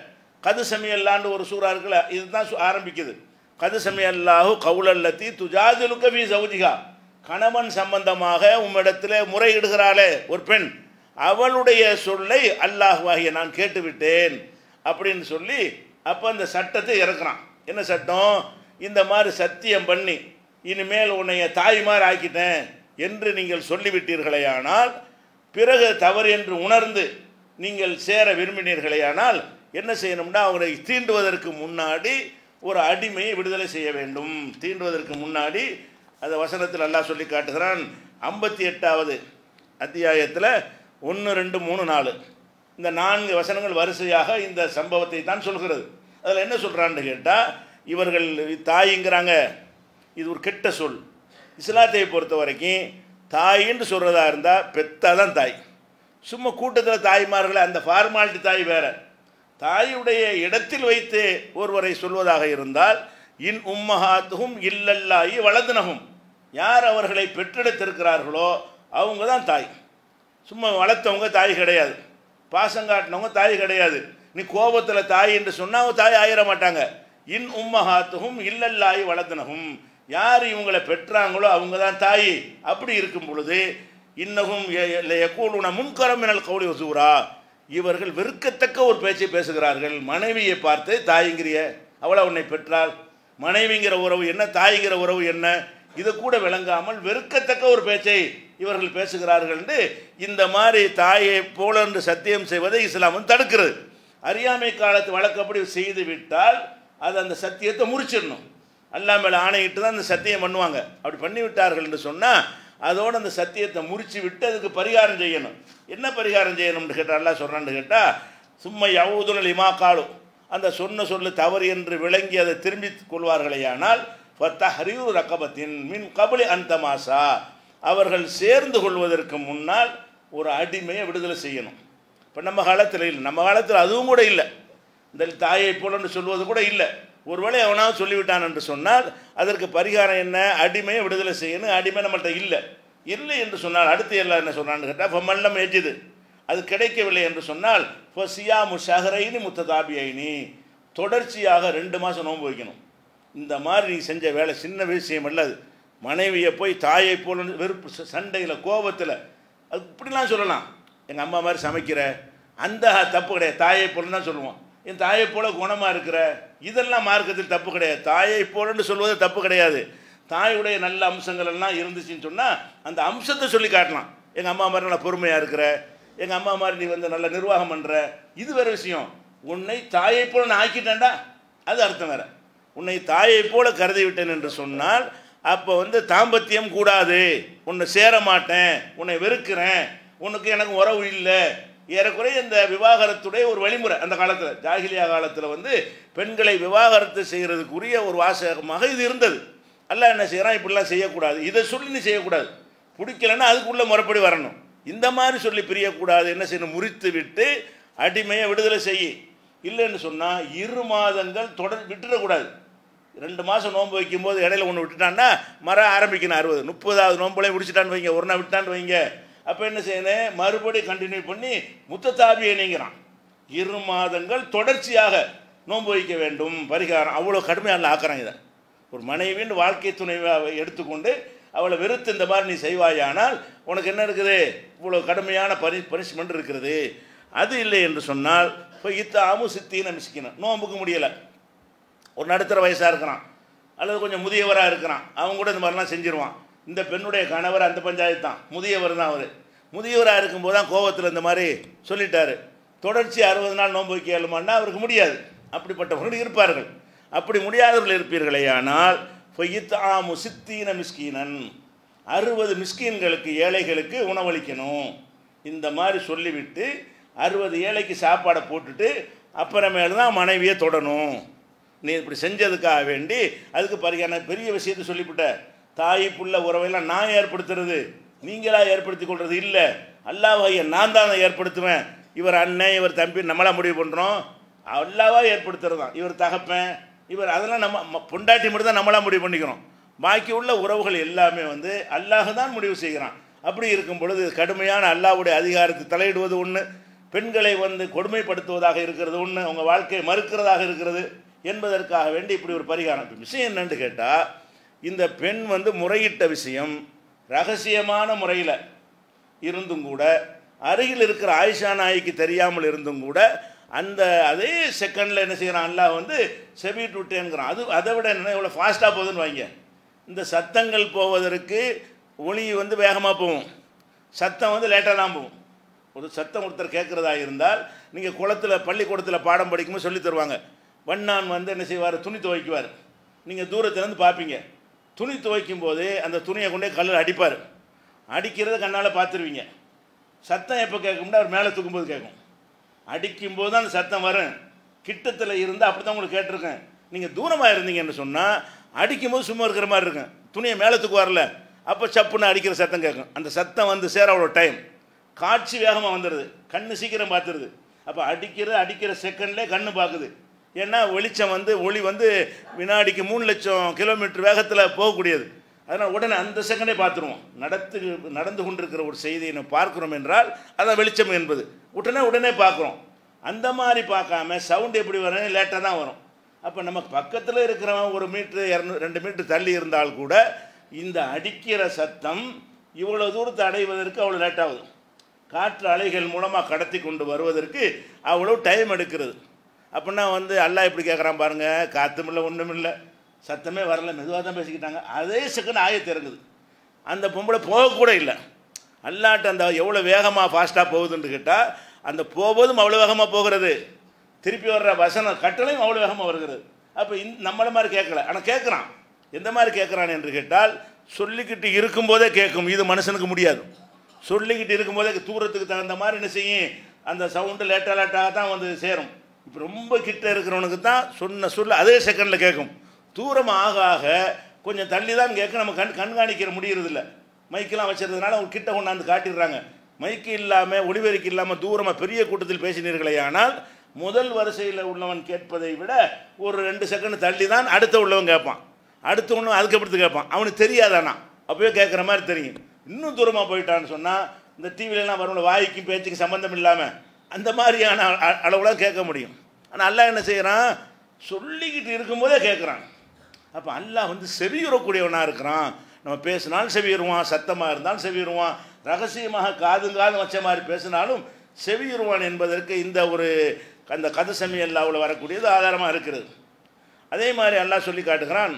கது சமி அல்லான்னு ஒரு சூறா இருக்குல்ல, இதுதான் ஆரம்பிக்குது. கது சமி அல்லாஹு கவுலல்லத்தி துஜாதிலுக்க ஃபீ ஜௌஜிஹா, கணவன் சம்பந்தமாக உம்மிடத்தில் முறையிடுகிறாளே ஒரு பெண், அவளுடைய சொல்லை அல்லாஹ்வாகிய நான் கேட்டுவிட்டேன் அப்படின்னு சொல்லி அப்போ அந்த சட்டத்தை இறக்குறான். என்ன சட்டம், இந்த மாதிரி சத்தியம் பண்ணி இனிமேல் உன்னைய தாய்மார் ஆக்கிட்டேன் என்று நீங்கள் சொல்லிவிட்டீர்களேயானால், பிறகு தவறு என்று உணர்ந்து நீங்கள் சேர விரும்பினீர்களேயானால் என்ன செய்யணும்னா, அவங்களை தீண்டுவதற்கு முன்னாடி ஒரு அடிமையை விடுதலை செய்ய வேண்டும். தீண்டுவதற்கு முன்னாடி அந்த வசனத்தில் அல்லாஹ் சொல்லி காட்டுகிறான். ஐம்பத்தி எட்டாவது அத்தியாயத்தில் ஒன்று ரெண்டு மூணு நாலு இந்த நான்கு வசனங்கள் வரிசையாக இந்த சம்பவத்தை தான் சொல்கிறது. அதில் என்ன சொல்கிறான்னு கேட்டால், இவர்கள் தாய்ங்கிறாங்க, இது ஒரு கெட்ட சொல். இஸ்லாத்தை பொறுத்த வரைக்கும் தாயின்னு சொல்கிறதா இருந்தால் பெத்தா தான் தாய். சும்மா கூட்டத்தில் தாய்மார்களை அந்த ஃபார்மாலிட்டி தாய் வேறு. தாயுடைய இடத்தில் வைத்து ஒருவரை சொல்வதாக இருந்தால் இன் உம்மஹாத்துஹும் இல்லல்லாஹி வலதுனஹும், யார் அவர்களை பெற்றெடுத்திருக்கிறார்களோ அவங்க தான் தாய். சும்மா வளர்த்தவங்க தாய் கிடையாது, பாசங்காட்டினவங்க தாய் கிடையாது. நீ கோபத்தில் தாய் என்று சொன்னால் அவங்க தாய் ஆயிட மாட்டாங்க. இன் உம்மஹாத்துஹும் இல்லல்லாஹி வலதுனஹும், யார் இவங்களை பெற்றாங்களோ அவங்க தான் தாய். அப்படி இருக்கும் பொழுது இன்னகும் யகூலுன முன்கரம் மினல் கௌலி வஸூரா, இவர்கள் வெறுக்கத்தக்க ஒரு பேச்சை பேசுகிறார்கள். மனைவியை பார்த்து தாய்ங்கிறிய, அவளை உன்னை பெற்றால், மனைவிங்கிற உறவு என்ன, தாய்ங்கிற உறவு என்ன, இது கூட விளங்காமல் வெறுக்கத்தக்க ஒரு பேச்சை இவர்கள் பேசுகிறார்கள் என்று இந்த மாதிரி தாயை போல என்று சத்தியம் செய்வதை இஸ்லாமும் தடுக்கிறது. அறியாமை காலத்து வழக்கப்படி செய்து விட்டால் அது அந்த சத்தியத்தை முறிச்சிடணும். அல்லாஹ் மேலே ஆணையிட்டு தான் அந்த சத்தியம் பண்ணுவாங்க. அப்படி பண்ணி விட்டார்கள் என்று சொன்னால் அதோடு அந்த சத்தியத்தை முறித்து விட்டு அதுக்கு பரிகாரம் செய்யணும். என்ன பரிகாரம் செய்யணும்னு கேட்டால் அல்லாஹ் சொல்கிறான்னு கேட்டால் சும்மா யவுதுல் இமா காலு, அந்த சொன்ன சொல்லு தவறு என்று விளங்கி அதை திரும்பி கொள்வார்களேயானால் ஃபத்தஹ்ரீரு ரகபத்தின் மின் கபலி அந்த மாசா, அவர்கள் சேர்ந்து கொள்வதற்கு முன்னால் ஒரு அடிமையை விடுதலை செய்யணும். இப்போ நம்ம காலத்தில் இல்லை, நம்ம காலத்தில் அதுவும் கூட இல்லை, இந்த தாயை போலன்னு சொல்வது கூட இல்லை. ஒருவேளை அவனாவது சொல்லிவிட்டான் என்று சொன்னால் அதற்கு பரிகாரம் என்ன? அடிமையை விடுதலை செய்யணும். அடிமை நம்மள்கிட்ட இல்லை இல்லை என்று சொன்னால் அடுத்து எல்லாம் என்ன சொன்னான்னு கேட்டால் இப்போ மல்லம் எஜிது, அது கிடைக்கவில்லை என்று சொன்னால் இப்போ சியாமு ஷஹரைனி முத்ததாபியைனி, தொடர்ச்சியாக ரெண்டு மாதம் நோன்பு வைக்கணும். இந்த மாதிரி நீ செஞ்ச வேலை சின்ன விஷயம் அல்ல. அது மனைவியை போய் தாயை போல வெறுப்பு சண்டையில் கோபத்தில் அது இப்படிலாம் சொல்லலாம். எங்கள் அம்மா மாதிரி சமைக்கிற அந்த தப்பு கிடையாது, தாயை போலன்னு தான் சொல்லுவோம். என் தாயை போல குணமாக இருக்கிற இதெல்லாம் மார்க்கத்தில் தப்பு கிடையாது. தாயை போலன்னு சொல்வது தப்பு கிடையாது. தாயுடைய நல்ல அம்சங்கள் எல்லாம் இருந்துச்சுன்னு சொன்னால் அந்த அம்சத்தை சொல்லி காட்டலாம். எங்கள் அம்மா மாதிரி நல்லா பொறுமையாக இருக்கிற, எங்கள் அம்மா மாதிரி நீ வந்து நல்ல நிர்வாகம் பண்ணுற, இது வேறு விஷயம். உன்னை தாயை போல நான் ஆக்கிட்டேன்டா, அது அர்த்தம் வேறு. உன்னை தாயை போல கருதி விட்டேன் என்று சொன்னால் அப்போ வந்து தாம்பத்தியம் கூடாது, உன்னை சேர மாட்டேன், உன்னை வெறுக்கிறேன், உனக்கு எனக்கு உறவு இல்லை. ஏறக்குறைய இந்த விவாகரத்துடைய ஒரு வழிமுறை அந்த காலத்தில், ஜாகிலியா காலத்தில் வந்து பெண்களை விவாகரத்து செய்கிறதுக்குரிய ஒரு வாசகமாக இது இருந்தது. அல்லாஹ் என்ன செய்கிறான், இப்படிலாம் செய்யக்கூடாது, இதை சொல்லி நீ செய்யக்கூடாது, பிடிக்கலைன்னா அதுக்குள்ளே முறைப்படி வரணும். இந்த மாதிரி சொல்லி பிரியக்கூடாது. என்ன செய்யணும், முறித்து விட்டு அடிமையை விடுதலை செய்ய. இல்லைன்னு சொன்னால் இரு மாதங்கள் தொடர் விட்டுடக்கூடாது. ரெண்டு மாதம் நோன்பு வைக்கும்போது இடையில ஒன்று விட்டுட்டான்னா மர ஆரம்பிக்கணும். அறுபது முப்பதாவது நோன்புலையும் முடிச்சுட்டான்னு வைங்க, ஒரு நாள் விட்டான்னு வைங்க. அப்போ என்ன செய்யணும், மறுபடியும் கண்டினியூ பண்ணி முத்தத்தாபியை நீங்கிறான். இரு மாதங்கள் தொடர்ச்சியாக நோன்பு வைக்க வேண்டும். பரிகாரம் அவ்வளோ கடுமையாக ஆக்குறாங்க. இதை ஒரு மனைவின் வாழ்க்கை துணைவை எடுத்துக்கொண்டு அவளை வெறுத்து இந்த மாதிரி நீ செய்வாயானால் உனக்கு என்ன இருக்குது, இவ்வளோ கடுமையான பனி பனிஷ்மெண்ட் இருக்கிறது. அது இல்லை என்று சொன்னால் இப்போ இத்தாமு சித்தின்னு மிஸ்கின நோம்புக்கு முடியலை, ஒரு நடுத்தர வயசாக இருக்கிறான் அல்லது கொஞ்சம் முதியவராக இருக்கிறான், அவங்க கூட இந்த மாதிரிலாம் செஞ்சிருவான். இந்த பெண்ணுடைய கணவர் அந்த பஞ்சாயத்து தான், முதியவர் தான். அவர் முதியவராக இருக்கும்போது தான் கோபத்தில் இந்த மாதிரி சொல்லிட்டாரு. தொடர்ச்சி அறுபது நாள் நோன்பு வைக்க இயலுமான்னா அவருக்கு முடியாது. அப்படிப்பட்டவர்கள் இருப்பார்கள். அப்படி முடியாதவர்கள் இருப்பீர்களே ஆனால் ஃபயித்தாமு சித்தீன மிஸ்கீனன், அறுபது மிஸ்கீன்களுக்கு ஏழைகளுக்கு உணவளிக்கணும். இந்த மாதிரி சொல்லிவிட்டு அறுபது ஏழைக்கு சாப்பாடை போட்டுட்டு அப்புறமேல தான் மனைவியை தொடணும். நீ இப்படி செஞ்சதுக்காக வேண்டி அதுக்கு பரிகாரம் பெரிய விஷயத்தை சொல்லிவிட்ட. தாய் புள்ள உறவையெல்லாம் நான் ஏற்படுத்துறது, நீங்களாக ஏற்படுத்தி கொள்வது இல்லை. அல்லாஹ்வை நான் தான் ஏற்படுத்துவேன். இவர் அண்ணன் இவர் தம்பி நம்மளாம் முடிவு பண்ணுறோம், அல்லாஹ்வா ஏற்படுத்துறது தான். இவர் தகப்பன் இவர் அதெல்லாம் நம்ம பொண்டாட்டி மட்டும் தான் நம்மளாம் முடிவு பண்ணிக்கிறோம். பாக்கி உள்ள உறவுகள் எல்லாமே வந்து அல்லாஹ் தான் முடிவு செய்கிறான். அப்படி இருக்கும் பொழுது கடுமையான அல்லாஹ்வுடைய அதிகாரத்தை தலையிடுவது ஒன்று, பெண்களை வந்து கொடுமைப்படுத்துவதாக இருக்கிறது ஒன்று, அவங்க வாழ்க்கையை மறுக்கிறதாக இருக்கிறது என்பதற்காக வேண்டி இப்படி ஒரு பரிகாரம். விஷயம் என்னன்னு கேட்டால், இந்த பெண் வந்து முறையிட்ட விஷயம் ரகசியமான முறையில் இருந்தும் கூட, அருகில் இருக்கிற ஆயிஷா நாய்க்கு தெரியாமல் இருந்தும் கூட, அந்த அதே செகண்டில் என்ன செய்கிறான், அல்லாஹ் வந்து செவிட்டு விட்டேங்கிறான். அது அதை விட என்ன இவ்வளோ ஃபாஸ்ட்டாக போகுதுன்னு வைங்க. இந்த சத்தங்கள் போவதற்கு ஒளி வந்து வேகமாக போகும், சத்தம் வந்து லேட்டாக தான் போகும். ஒரு சத்தம் ஒருத்தர் கேட்குறதா இருந்தால் நீங்கள் குளத்தில் பள்ளிக்கூடத்தில் பாடம் படிக்கும்போது சொல்லி தருவாங்க. வண்ணான் வந்து என்ன செய்வார், துணி துவைக்குவார். நீங்கள் தூரத்துலேருந்து பார்ப்பீங்க. துணி துவைக்கும் போது அந்த துணியை கொண்டே கல்லில் அடிப்பார். அடிக்கிறத கண்ணால் பார்த்துருவீங்க. சத்தம் எப்போ கேட்கும்னா அவர் மேலே தூக்கும்போது கேட்கும். அடிக்கும்போது தான் அந்த சத்தம் வரும். கிட்டத்தில் இருந்தால் அப்படி தான் உங்களுக்கு கேட்டிருக்கேன். நீங்கள் தூரமாக இருந்தீங்கன்னு சொன்னால் அடிக்கும்போது சும்மா இருக்கிற மாதிரி இருக்கும். துணியை மேலே தூக்குவார்ல, அப்போ சப்புன்னு அடிக்கிற சத்தம் கேட்கும். அந்த சத்தம் வந்து சேர அவ்வளோ டைம், காட்சி வேகமாக வந்துடுது, கண்ணு சீக்கிரம் பார்த்துருது. அப்போ அடிக்கிற அடிக்கிற செகண்ட்லேயே கண்ணு பார்க்குது. ஏன்னா வெளிச்சம் வந்து ஒளி வந்து வினாடிக்கு மூணு லட்சம் கிலோமீட்டர் வேகத்தில் போகக்கூடியது. அதனால் உடனே அந்த செகண்டே பார்த்துருவோம். நடத்து நடந்து கொண்டிருக்கிற ஒரு செய்தியை நம்ம பார்க்குறோம் என்றால் அதான் வெளிச்சம் என்பது. உடனே உடனே பார்க்குறோம். அந்த மாதிரி பார்க்காம சவுண்டு எப்படி வரும், லேட்டாக தான் வரும். அப்போ நம்ம பக்கத்தில் இருக்கிறவன் ஒரு மீட்ரு இரநூறு ரெண்டு மீட்ரு தள்ளி இருந்தால் கூட இந்த அடிக்கிற சத்தம் இவ்வளோ தூரத்தை அடைவதற்கு அவ்வளோ லேட்டாகுது. காற்று அலைகள் மூலமாக கடத்தி கொண்டு வருவதற்கு அவ்வளோ டைம் எடுக்கிறது. அப்படின்னா வந்து அல்லாஹ் இப்படி கேட்குறான் பாருங்கள், காற்றும் இல்லை ஒன்றும் இல்லை, சத்தமே வரல, மெதுவாக தான் பேசிக்கிட்டாங்க. அதே செகண்ட் ஆயத்து இறங்குது. அந்த பொம்பளை போகக்கூட இல்லை. அல்லாட்ட அந்த எவ்வளோ வேகமாக ஃபாஸ்ட்டாக போகுதுன்னு கேட்டால் அந்த போவதும் அவ்வளோ வேகமாக போகிறது, திருப்பி வர்ற வசனம் கட்டளையும் அவ்வளோ வேகமாக வருகிறது. அப்போ இந் நம்மளை மாதிரி கேட்கல, ஆனால் கேட்குறான். எந்த மாதிரி கேட்குறான் என்று கேட்டால், சொல்லிக்கிட்டு இருக்கும்போதே கேட்கும். இது மனுஷனுக்கு முடியாது. சொல்லிக்கிட்டு இருக்கும்போதே தூரத்துக்கு தகுந்த மாதிரி என்ன செய்யும், அந்த சவுண்டு லேட்டாக லேட்டாக தான் வந்து சேரும். இப்போ ரொம்ப கிட்ட இருக்கிறவனுக்கு தான் சொன்ன சொல்ல அதே செகண்டில் கேட்கும். தூரம் ஆக ஆக கொஞ்சம் தள்ளி தான் கேட்க, நம்ம கண் கண்காணிக்கிற முடியறதில்ல. மைக்கெல்லாம் வச்சுருந்ததுனால அவங்க கிட்ட கொண்டாந்து காட்டிடுறாங்க. மைக்கு இல்லாமல் ஒளிபெருக்கி இல்லாமல் தூரமாக பெரிய கூட்டத்தில் பேசினீர்களே, ஆனால் முதல் வரிசையில் உள்ளவன் கேட்பதை விட ஒரு ரெண்டு செகண்ட் தள்ளி தான் அடுத்த உள்ளவன் கேட்பான். அடுத்த ஒன்று அதுக்கப்புறத்து கேட்பான். அவனுக்கு தெரியாதானா, அப்போயே கேட்குற மாதிரி தெரியும். இன்னும் தூரமாக போயிட்டான்னு சொன்னால் இந்த டிவிலெலாம் வரும்ல, வாய்க்கும் பேச்சுக்கு சம்மந்தம் இல்லாமல் அந்த மாதிரியான அளவுலாம் கேட்க முடியும். ஆனால் அல்லாஹ் என்ன செய்கிறான், சொல்லிக்கிட்டு இருக்கும்போதே கேட்குறான். அப்போ அல்லாஹ் வந்து செவியுறக்கூடியவனாக இருக்கிறான். நம்ம பேசினாலும் செவியுறுவான், சத்தமாக இருந்தாலும் செவியுறுவான், ரகசியமாக காதுங்காது வச்ச மாதிரி பேசினாலும் செவியுறுவான் என்பதற்கு இந்த ஒரு அந்த கதை சமய அல்லாஹ்வுல வரக்கூடியது ஆதாரமாக இருக்கிறது. அதே மாதிரி அல்லாஹ் சொல்லி காட்டுகிறான்,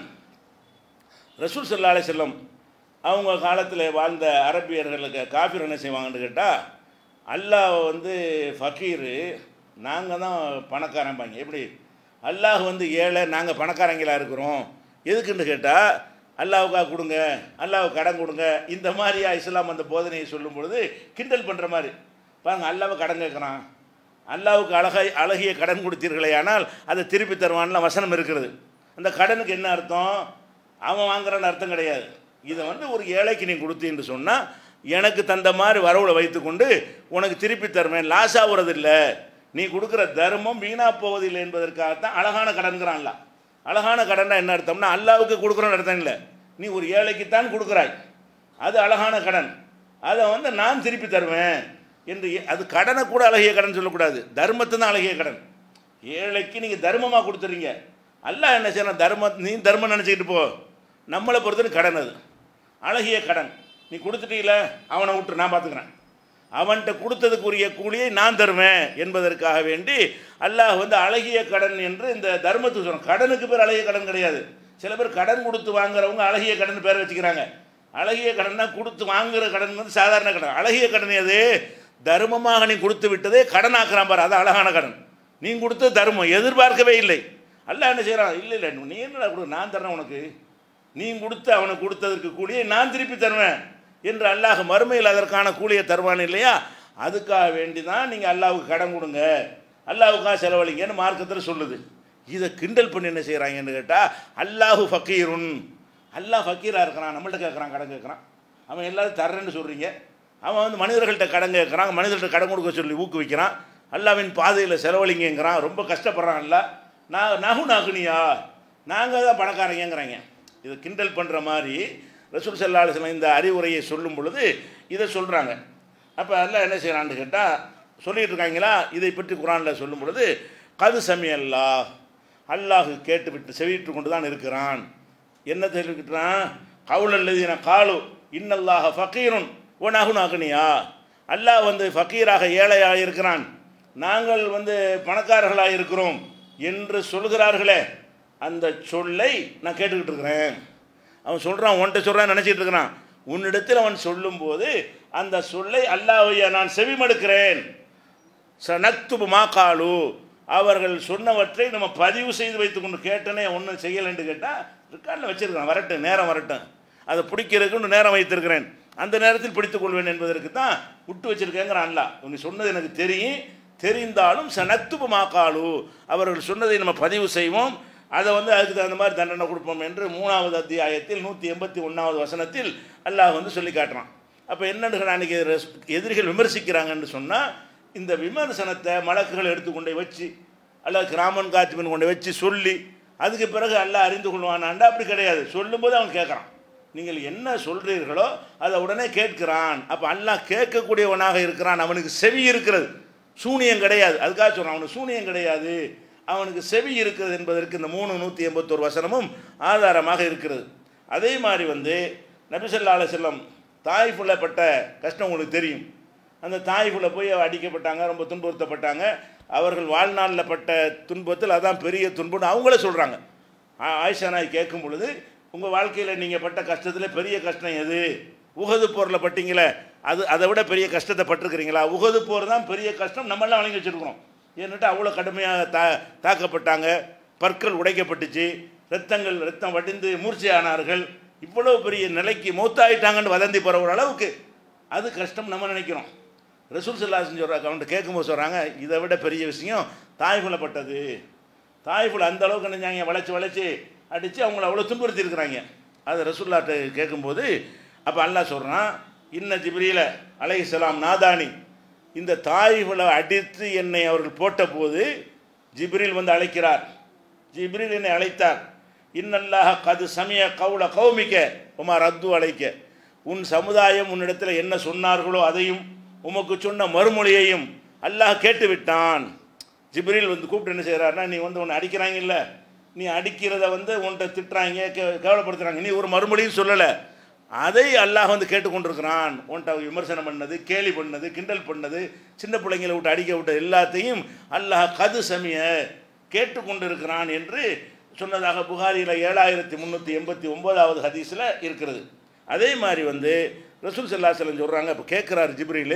ரசூல் ஸல்லல்லாஹு அலைஹி வஸல்லம் அவங்க காலத்தில் வாழ்ந்த அரபியர்களுக்கு காஃபிர் என்ன செய்வாங்கன்னு கேட்டால், அல்லாஹ் வந்து ஃபக்கீரு, நாங்கள் தான் பணக்காரம்பாங்க. எப்படி அல்லாஹ் வந்து ஏழை, நாங்கள் பணக்காரங்களாக இருக்கிறோம். எதுக்குன்னு கேட்டால், அல்லாவுக்காக கொடுங்க, அல்லாவுக்கு கடன் கொடுங்க, இந்த மாதிரியா இஸ்லாம் அந்த போதனையை சொல்லும் பொழுது கிண்டல் பண்ணுற மாதிரி. பாருங்க, அல்லாவை கடன் கேட்குறான், அல்லாவுக்கு அழகை அழகிய கடன் கொடுத்தீர்களே ஆனால் அதை திருப்பி தருவான்லாம் வசனம் இருக்கிறது. அந்த கடனுக்கு என்ன அர்த்தம், அவன் வாங்குறான்னு அர்த்தம் கிடையாது. இதை வந்து ஒரு ஏழைக்கு நீ கொடுத்தீன்னு சொன்னால் எனக்கு தந்த மாதிரி வரவுல வைத்துக்கொண்டு உனக்கு திருப்பி தருவேன், லாஸ் ஆகுறது இல்லை, நீ கொடுக்குற தர்மம் வீணாக போவதில்லை என்பதற்காகத்தான் அழகான கடன்கிறான்ல. அழகான கடன்னா என்ன அர்த்தம்னா, அல்லாவுக்கு கொடுக்குறோன்னு அர்த்தம் இல்லை, நீ ஒரு ஏழைக்குத்தான் கொடுக்குறாய், அது அழகான கடன், அதை வந்து நான் திருப்பி தருவேன் என்று. அது கடனை கூட அழகிய கடன் சொல்லக்கூடாது, தர்மத்தை தான் அழகிய கடன். ஏழைக்கு நீங்கள் தர்மமாக கொடுத்துறீங்க, அல்லாஹ் என்ன செய்யணும், தர்மம் நீ தர்மம் நினச்சிக்கிட்டு போ, நம்மளை பொறுத்தவரை கடன் அது அழகிய கடன். நீ கொடுத்துட்டீங்கள, அவனை விட்டு நான் பார்த்துக்கிறேன், அவன்கிட்ட கொடுத்ததுக்குரிய கூலியை நான் தருவேன் என்பதற்காக வேண்டி அல்லாஹ் வந்து அழகிய கடன் என்று இந்த தர்மத்துக்கு சொல்கிறோம். கடனுக்கு பேர் அழகிய கடன் கிடையாது. சில பேர் கடன் கொடுத்து வாங்குறவங்க அழகிய கடன் பேர் வச்சுக்கிறாங்க. அழகிய கடன்னா கொடுத்து வாங்குகிற கடன் வந்து சாதாரண கடன். அழகிய கடன் எது, தர்மமாக நீ கொடுத்து விட்டதே கடன் ஆக்குறான் பாரு, அது அழகான கடன். நீ கொடுத்த தர்மம் எதிர்பார்க்கவே இல்லை. அல்லாஹ் என்ன செய்கிறான், இல்லை இல்லை நீ என்ன கொடு, நான் தர்றேன் உனக்கு, நீ கொடுத்து அவனுக்கு கொடுத்ததற்கு கூலியை நான் திருப்பி தருவேன் என்று அல்லாஹ் மறுமையில் அதற்கான கூலியை தருவான் இல்லையா. அதுக்காக வேண்டி தான் நீங்கள் அல்லாஹ்வுக்கு கடன் கொடுங்க, அல்லாஹ்வுக்காக செலவழிங்கன்னு மார்க்கத்தில் சொல்லுது. இதை கிண்டல் பண்ணி என்ன செய்கிறாங்கன்னு கேட்டால், அல்லாஹு ஃபக்கீருன், அல்லாஹ் ஃபக்கீராக இருக்கிறான், நம்மள்கிட்ட கேட்குறான், கடன் கேட்குறான், அவன் எல்லாரும் தர்றேன்னு சொல்கிறீங்க, அவன் வந்து மனிதர்கள்ட்ட கடன் கேட்குறான், மனிதர்கள்ட்ட கடன் கொடுக்க சொல்லி ஊக்குவிக்கிறான், அல்லாஹ்வின் பாதையில் செலவழிங்கிறான், ரொம்ப கஷ்டப்படுறான். அல்ல நான் நகு நகுனியா, நாங்கள் தான் பணக்காரங்கிறாங்க. இதை கிண்டல் பண்ணுற மாதிரி ரசூல் ஸல்லல்லாஹு அலைஹி வஸல்லம் இந்த அறிவுரையை சொல்லும் பொழுது இதை சொல்கிறாங்க. அப்போ அல்லாஹ் என்ன செய்கிறான்னு கேட்டால், சொல்லிகிட்டு இருக்காங்களா, இதை பற்றி குர்ஆனில் சொல்லும் பொழுது கது சமி அல்லாஹ், அல்லாஹ் கேட்டுவிட்டு செவிட்டு கொண்டு தான் இருக்கிறான். என்ன தெரிவிக்கிறான், கவுலல்லதீன காலு இன்னல்லாஹ ஃபக்கீருன் வ நஹ்னு அக்னியா, அல்லாஹ் வந்து ஃபக்கீராக ஏழையாக இருக்கிறான், நாங்கள் வந்து பணக்காரர்களாக இருக்கிறோம் என்று சொல்கிறார்களே, அந்த சொல்லை நான் கேட்டுக்கிட்டு இருக்கிறேன். அவன் சொல்கிறான், உன்கிட்ட சொல்கிறான் நினச்சிக்கிட்டு இருக்கிறான். உன்னிடத்தில் அவன் சொல்லும்போது அந்த சொல்லை அல்லாஹ்வையா நான் செவிமடுக்கிறேன். சனக்துபு மா காலு, அவர்கள் சொன்னவற்றை நம்ம பதிவு செய்து வைத்துக்கொண்டு கேட்டனே ஒன்றும் செய்யலைன்னு கேட்டால் ரெக்கார்டில் வச்சுருக்கான், வரட்டும் நேரம் வரட்டும், அதை பிடிக்கிறதுக்கு நேரம் வைத்திருக்கிறேன், அந்த நேரத்தில் பிடித்துக் கொள்வேன் என்பதற்கு தான் விட்டு வச்சுருக்கேங்கிறான். அல்லாஹ் உங்க சொன்னது எனக்கு தெரியும், தெரிந்தாலும் சனக்துபு மா காலு, அவர்கள் சொன்னதை நம்ம பதிவு செய்வோம், அதை வந்து அதுக்கு தகுந்த மாதிரி தண்டனை கொடுப்போம் என்று மூணாவது அத்தியாயத்தில் நூற்றி எண்பத்தி ஒன்றாவது வசனத்தில் அல்லாஹ் வந்து சொல்லி காட்டுறான். அப்போ என்னன்னு அன்றைக்கி எதிரிகள் விமர்சிக்கிறாங்கன்னு சொன்னால், இந்த விமர்சனத்தை மலக்குகள் எடுத்துக்கொண்டே வச்சு அல்லது கிராமன் காத்திபின் கொண்டு வச்சு சொல்லி அதுக்கு பிறகு அல்லாஹ் அறிந்து கொள்வானாண்டா அப்படி கிடையாது. சொல்லும்போது அவன் கேட்குறான், நீங்கள் என்ன சொல்கிறீர்களோ அதை உடனே கேட்கிறான். அப்போ அல்லாஹ் கேட்கக்கூடியவனாக இருக்கிறான், அவனுக்கு செவி இருக்கிறது, சூனியம் கிடையாது. அதுக்காக சொல்கிறான், அவனுக்கு சூனியம் கிடையாது, அவனுக்கு செவி இருக்கிறது என்பதற்கு இந்த மூணு நூற்றி எண்பத்தோரு வசனமும் ஆதாரமாக இருக்கிறது. அதே மாதிரி வந்து நபி ஸல்லல்லாஹு அலைஹி வஸல்லம் தாயிஃப்ல பட்ட கஷ்டம் உங்களுக்கு தெரியும். அந்த தாயிஃப்ல போய் அடிக்கப்பட்டாங்க, ரொம்ப துன்புறுத்தப்பட்டாங்க. அவர்கள் வாழ்நாளில் பட்ட துன்பத்தில் அதான் பெரிய துன்பம்னு அவங்களே சொல்கிறாங்க. ஆயிஷா நாய் கேட்கும் பொழுது, உங்கள் வாழ்க்கையில் நீங்கள் பட்ட கஷ்டத்தில் பெரிய கஷ்டம் எது, உஹது போரில் பட்டீங்களே அது, அதை விட பெரிய கஷ்டத்தை பட்டிருக்கிறீங்களா? உஹது போர் தான் பெரிய கஷ்டம், நம்மளாம் வழங்கி வச்சுருக்கிறோம். ஏன்னுட்டு அவ்வளோ கடுமையாக தா தாக்கப்பட்டாங்க, பற்கள் உடைக்கப்பட்டுச்சு, ரத்தங்கள் ரத்தம் வடிந்து மூர்ச்சையானார்கள். இவ்வளோ பெரிய நிலைக்கு மௌத்தாயிட்டாங்கன்னு வதந்தி பரவுற அளவுக்கு அது கஷ்டம் நம்ம நினைக்கிறோம். ரசூல் ஸல்லல்லாஹு அலைஹி வஸல்லம் சொல்கிறாங்க, அவன்கிட்ட கேட்கும்போது சொல்கிறாங்க, இதை விட பெரிய விஷயம் தாய்ஃபில் பட்டது. தாய்ஃபில் அந்த அளவுக்கு நினைஞ்சாங்க, வளைச்சி வளைச்சி அடித்து அவங்கள அவ்வளோ துன்புறுத்தி இருக்கிறாங்க. அது ரசூல்லாட்ட கேட்கும்போது அப்போ அல்லாஹ் சொல்கிறான், இன்ன ஜிப்ரீல அலைஹிஸ்ஸலாம் நாதானி, இந்த தாய்ஃபில் அடித்து என்னை அவர்கள் போட்ட போது ஜிப்ரீல் வந்து அழைக்கிறார். ஜிப்ரீல் என்னை அழைத்தார். இன்னல்லாஹ கது சமய கவுல கௌமிக்க உமா ரத்து அழைக்க, உன் சமுதாயம் உன்னிடத்தில் என்ன சொன்னார்களோ அதையும் உமக்கு சொன்ன மறுமொழியையும் அல்லாஹ் கேட்டு விட்டான். ஜிப்ரீல் வந்து கூப்பிட்டு என்ன செய்கிறாருன்னா, நீ வந்து உன்னை அடிக்கிறாங்க இல்லை, நீ அடிக்கிறத வந்து உன்கிட்ட திட்டுறாங்க, கே கேவலப்படுத்துகிறாங்க, நீ ஒரு மறுமொழியும் சொல்லலை, அதை அல்லாஹ் வந்து கேட்டுக்கொண்டிருக்கிறான். உன்கிட்ட விமர்சனம் பண்ணது, கேலி பண்ணது, கிண்டல் பண்ணது, சின்ன பிள்ளைங்களை விட்டு அடிக்க விட்டது எல்லாத்தையும் அல்லாஹ் கது சமிய கேட்டுக்கொண்டிருக்கிறான் என்று சொன்னதாக புகாரியில் ஏழாயிரத்தி முந்நூற்றி எண்பத்தி ஒம்போதாவது ஹதீஸில் இருக்கிறது. அதே மாதிரி வந்து ரசூல் ஸல்லல்லாஹு அலைஹி வஸல்லம் சொல்கிறாங்க, இப்போ கேட்குறாரு ஜிப்ரீல்,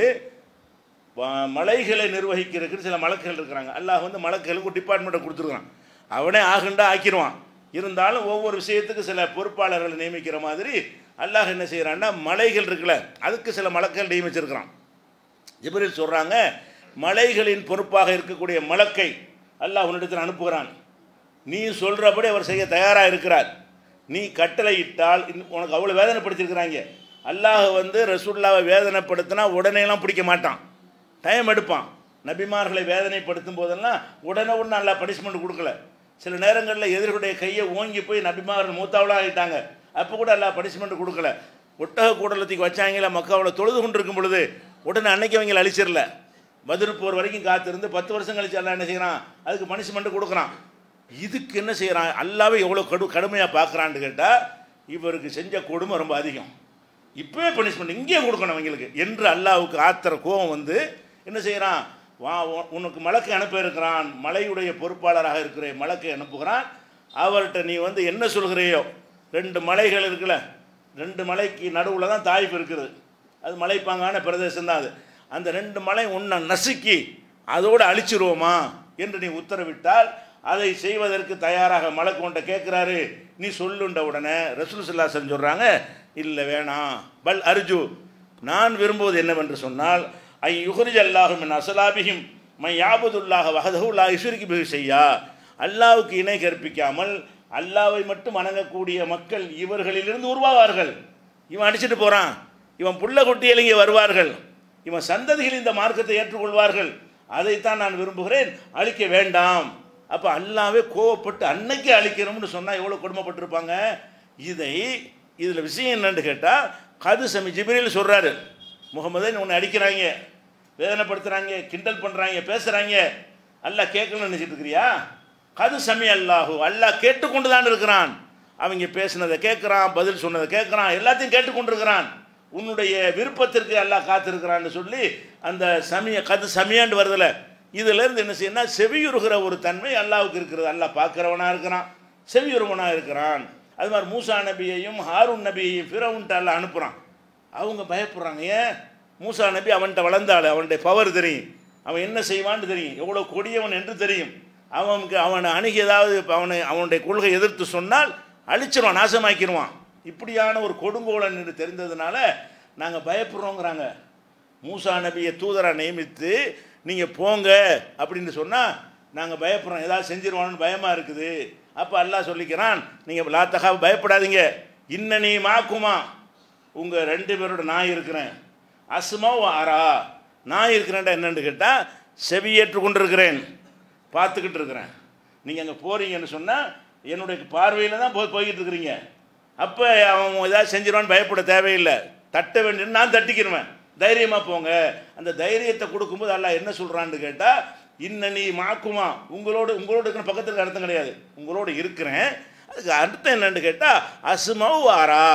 மலைகளை நிர்வகிக்கிறதுக்கு சில மலக்குகள் இருக்கிறாங்க. அல்லாஹ் வந்து மலக்குகளுக்கு ஒரு டிபார்ட்மெண்ட்டை கொடுத்துருக்கான், அவனே ஆகுண்டா ஆக்கிடுவான். இருந்தாலும் ஒவ்வொரு விஷயத்துக்கு சில பொறுப்பாளர்களை நியமிக்கிற மாதிரி அல்லாஹ் என்ன செய்கிறான்னா, மலைகள் இருக்குல்ல அதுக்கு சில மலக்குகள் நியமிச்சிருக்கிறான். ஜிப்ரீல் சொல்கிறாங்க, மலைகளின் பொறுப்பாக இருக்கக்கூடிய மலக்கை அல்லாஹ் உன்னிடத்தில் அனுப்புகிறான். நீ சொல்கிறபடி அவர் செய்ய தயாராக இருக்கிறார். நீ கட்டளை இட்டால் உனக்கு அவ்வளோ வேதனைப்படுத்திருக்கிறாங்க. அல்லாஹ் வந்து ரசூலுல்லாவை வேதனைப்படுத்தினா உடனேலாம் பிடிக்க மாட்டான், டைம் எடுப்பான். நபிமார்களை வேதனைப்படுத்தும் போதெல்லாம் உடனே உடனே அல்லாஹ் பனிஷ்மெண்ட் கொடுக்கல. சில நேரங்களில் எதிர்களுடைய கையை ஓங்கி போய் நபிமார்கள் மூத்தாவலாக ஆகிட்டாங்க, அப்போ கூட அல்லாஹ் பனிஷ்மெண்ட் கொடுக்கல. ஒட்டக கூடலத்துக்கு வச்சாங்களா மக்காவோட தொழுது கொண்டு இருக்கும் பொழுது உடனே அன்னைக்கு அவங்களை அழிச்சிடல. பதில் போர் வரைக்கும் காத்திருந்து பத்து வருஷம் கழிச்சு அல்லாஹ் என்ன செய்கிறான், அதுக்கு பனிஷ்மெண்ட் கொடுக்குறான். இதுக்கு என்ன செய்கிறான், அல்லாவே எவ்வளோ கடு கடுமையாக பார்க்குறான்னு கேட்டால் இவருக்கு செஞ்ச கொடுமை ரொம்ப அதிகம், இப்போவே பனிஷ்மெண்ட் இங்கேயே கொடுக்கணும் அவங்களுக்கு என்று அல்லாவுக்கு ஆத்திர கோபம் வந்து என்ன செய்கிறான், வா உனக்கு மலக்கை அனுப்ப இருக்கிறான், மலையுடைய பொறுப்பாளராக இருக்கிற மலக்கை அனுப்புகிறான். அவர்கிட்ட நீ வந்து என்ன சொல்கிறையோ, ரெண்டு மலைகள் இருக்குல்ல, ரெண்டு மலைக்கு நடுவில் தான் தாய்ஃப் இருக்குது, அது மலைப்பாங்கான பிரதேசம் தான் அது. அந்த ரெண்டு மலை உன்னை நசுக்கி அதோடு அழிச்சிருவோமா என்று நீ உத்தரவிட்டால் அதை செய்வதற்கு தயாராக மலக்கு உன்ட்ட கேட்குறாரு, நீ சொல்லுண்ட உடனே ரசூல் ஸல்லல்லாஹு அலைஹி வஸல்லம் சொல்கிறாங்க, இல்லை வேணாம், பல் அர்ஜு, நான் விரும்புவது என்னவென்று சொன்னால், ஐ யுஹ்ரிஜ் அல்லாஹு மின் அஸ்லாபிஹிம் மை யாபுதுல்லாஹ வஹதஹு லா யுஷ்ரிகு பிஹி ஷையா, அல்லாஹ்வுக்கு இணை கற்பிக்காமல் அல்லாஹ்வை மட்டும் வணங்கக்கூடிய மக்கள் இவர்களிலிருந்து உருவாவார்கள். இவன் அடிச்சுட்டு போகிறான், இவன் புள்ள குட்டியில் இங்கே வருவார்கள், இவன் சந்ததிகள் இந்த மார்க்கத்தை ஏற்றுக்கொள்வார்கள், அதைத்தான் நான் விரும்புகிறேன், அழிக்க வேண்டாம். அப்போ அல்லாவே கோவப்பட்டு அன்னைக்கு அழிக்கணும்னு சொன்னால் எவ்வளோ கொடுமைப்பட்டிருப்பாங்க. இதை இதில் விஷயம் என்னன்னு கேட்டால், கது சமி ஜிப்ரீல் சொல்கிறாரு, முகமதே உன்னை அடிக்கிறாங்க, வேதனைப்படுத்துகிறாங்க, கிண்டல் பண்ணுறாங்க, பேசுகிறாங்க, அல்லாஹ் கேட்கணும்னு நினச்சிட்டு இருக்கிறியா? கது சமி அல்லாஹு, அல்லாஹ் கேட்டுக்கொண்டு தான் இருக்கிறான். அவங்க பேசினதை கேட்குறான், பதில் சொன்னதை கேட்குறான், எல்லாத்தையும் கேட்டுக்கொண்டிருக்கிறான். உன்னுடைய விருப்பத்திற்கு அல்லாஹ் காத்திருக்கிறான்னு சொல்லி அந்த சமிய கது சமியாண்டு வருதில்ல, இதிலேருந்து என்ன செய்யணும்னா செவியுறுகிற ஒரு தன்மை அல்லாவுக்கு இருக்கிறது. அல்லாஹ் பார்க்குறவனாக இருக்கிறான், செவியுறுவனாக இருக்கிறான். அது மாதிரி மூசா நபியையும் ஹாரூன் நபியையும் ஃபிரவுன்ட்ட அல்லாஹ் அனுப்புகிறான். அவங்க பயப்படுறாங்க. ஏன்? மூசா நபி அவன்கிட்ட வளர்ந்தாள், அவனுடைய பவர் தெரியும், அவன் என்ன செய்வான்னு தெரியும், எவ்வளோ கொடியவன் என்று தெரியும். அவனுக்கு அவனை அணுகி ஏதாவது அவனை அவனுடைய கொள்கை எதிர்த்து சொன்னால் அழிச்சிருவான், நாசமாக்கிடுவான். இப்படியான ஒரு கொடுங்கோலன் என்று தெரிந்ததுனால நாங்கள் பயப்படுறோங்கிறாங்க. மூசா நபியை தூதராக நியமித்து நீங்கள் போங்க அப்படின்னு சொன்னால் நாங்கள் பயப்படுறோம், ஏதாவது செஞ்சிருவான்னு பயமாக இருக்குது. அப்போ அல்லாஹ் சொல்லிக்கிறான், நீங்கள் லாத்தகா பயப்படாதீங்க, இன்னனி மாக்குமா, உங்கள் ரெண்டு பேரோட நான் இருக்கிறேன், அஸ்மா ஆரா, நான் இருக்கிறேன்டா என்னென்னு கேட்டால் செவியேற்று கொண்டு இருக்கிறேன், பார்த்துக்கிட்டு இருக்கிறேன். நீங்கள் அங்கே போகிறீங்கன்னு சொன்னால் என்னுடைய பார்வையில் தான் போய் போய்கிட்டு இருக்கிறீங்க. அப்போ அவன் ஏதாவது செஞ்சிருவான்னு பயப்பட தேவையில்லை, தட்ட வேண்டியன்னு நான் தட்டிக்கிறேன், தைரியமாக போங்க. அந்த தைரியத்தை கொடுக்கும்போது அல்லாஹ் என்ன சொல்கிறான்னு கேட்டால், இன்னனி மாக்குமா, உங்களோடு உங்களோடு இருக்கிற பக்கத்துக்கு அர்த்தம் கிடையாது, உங்களோடு இருக்கிறேன். அதுக்கு அர்த்தம் என்னன்னு கேட்டால் அசுமவ் ஆரா,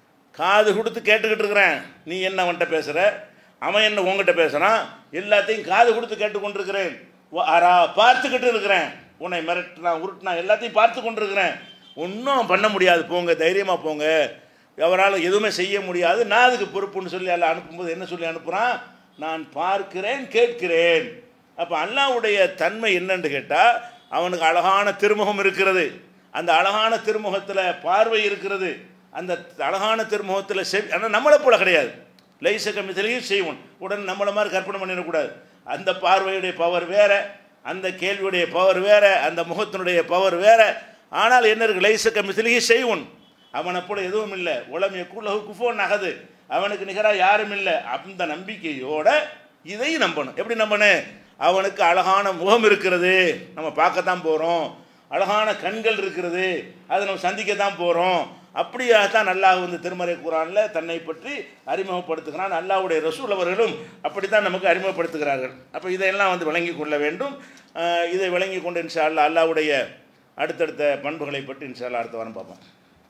காது கொடுத்து கேட்டுக்கிட்டு இருக்கிறேன், நீ என்ன அவன்கிட்ட பேசுகிற, அவன் என்ன உங்ககிட்ட பேசுகிறான், எல்லாத்தையும் காது கொடுத்து கேட்டுக்கொண்டிருக்கிறேன். ஆரா, பார்த்துக்கிட்டு இருக்கிறேன், உன்னை மிரட்டினா உருட்டினா எல்லாத்தையும் பார்த்து கொண்டிருக்கிறேன். ஒன்றும் பண்ண முடியாது, போங்க, தைரியமாக போங்க, அவரால் எதுவுமே செய்ய முடியாது, நான் அதுக்கு பொறுப்புன்னு சொல்லி அல்லாஹ் அனுப்பும்போது என்ன சொல்லி அனுப்புகிறான், நான் பார்க்கிறேன், கேட்கிறேன். அப்போ அல்லாஹ்வுடைய தன்மை என்னன்னு கேட்டால், அவனுக்கு அழகான திருமுகம் இருக்கிறது, அந்த அழகான திருமுகத்தில் பார்வை இருக்கிறது, அந்த அழகான திருமுகத்தில் செவி. ஆனால் நம்மளை போல கிடையாது. லைச கமிதிலையும் செய்வோம். உடனே நம்மளை மாதிரி கற்பனை பண்ணிடக்கூடாது. அந்த பார்வையுடைய பவர் வேற, அந்த கேள்வியுடைய பவர் வேற, அந்த முகத்தினுடைய பவர் வேற. ஆனால் என்ன இருக்கு? லைச கமிதிலையும் செய்வோம். அவனை போல எதுவும் இல்லை. உலம் எக்குலகு குஃபோன் நகது, அவனுக்கு நிகராக யாரும் இல்லை. அந்த நம்பிக்கையோட இதையும் நம்பணும். எப்படி நம்பணும்? அவனுக்கு அழகான முகம் இருக்கிறது, நம்ம பார்க்கத்தான் போகிறோம். அழகான கண்கள் இருக்கிறது, அதை நம்ம சந்திக்கத்தான் போகிறோம். அப்படியாகத்தான் அல்லாஹ் வந்து திருமறை குர்ஆனில் தன்னை பற்றி அறிமுகப்படுத்துகிறான். அல்லாஹ்வுடைய ரசூல் அவர்களும் அப்படித்தான் நமக்கு அறிமுகப்படுத்துகிறார்கள். அப்போ இதையெல்லாம் வந்து விளங்கி கொள்ள வேண்டும். இதை விளங்கி கொண்டு இன்ஷா அல்லாஹ் அல்லாஹ்வுடைய அடுத்தடுத்த பண்புகளை பற்றி இன்ஷா அல்லாஹ் அடுத்த வாரம் பார்ப்போம்.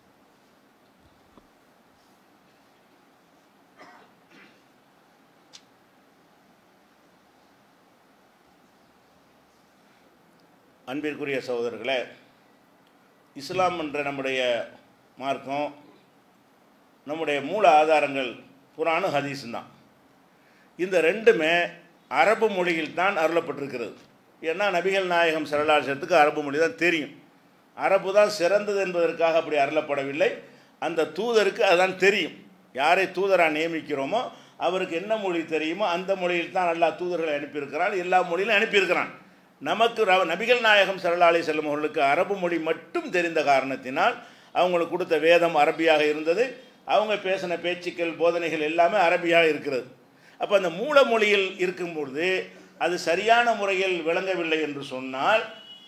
அன்பிற்குரிய சகோதரர்களே, இஸ்லாம் என்ற நம்முடைய மார்க்கம், நம்முடைய மூல ஆதாரங்கள் குர்ஆனு ஹதீஸும் தான். இந்த ரெண்டுமே அரபு மொழியில் தான் அருளப்பட்டிருக்கிறது. ஏன்னா நபிகள் நாயகம் ஸல்லல்லாஹு அலைஹி வஸல்லத்துக்கு அரபு மொழி தான் தெரியும். அரபு தான் சிறந்தது என்பதற்காக அப்படி அருளப்படவில்லை. அந்த தூதருக்கு அதுதான் தெரியும். யாரை தூதராக நியமிக்கிறோமோ அவருக்கு என்ன மொழி தெரியுமோ அந்த மொழியில் தான் அல்லாஹ் தூதர்களை அனுப்பியிருக்கிறான். எல்லா மொழியிலும் அனுப்பியிருக்கிறான். நமக்கு நபிகள் நாயகம் ஸல்லல்லாஹு அலைஹி வஸல்லம் அவர்களுக்கு அரபு மொழி மட்டும் தெரிந்த காரணத்தினால் அவங்களுக்கு கொடுத்த வேதம் அரபியாக இருந்தது. அவங்க பேசின பேச்சுக்கள் போதனைகள் எல்லாமே அரபியாக இருக்கிறது. அப்போ அந்த மூல மொழியில் இருக்கும்பொழுது அது சரியான முறையில் விளங்கவில்லை என்று சொன்னால்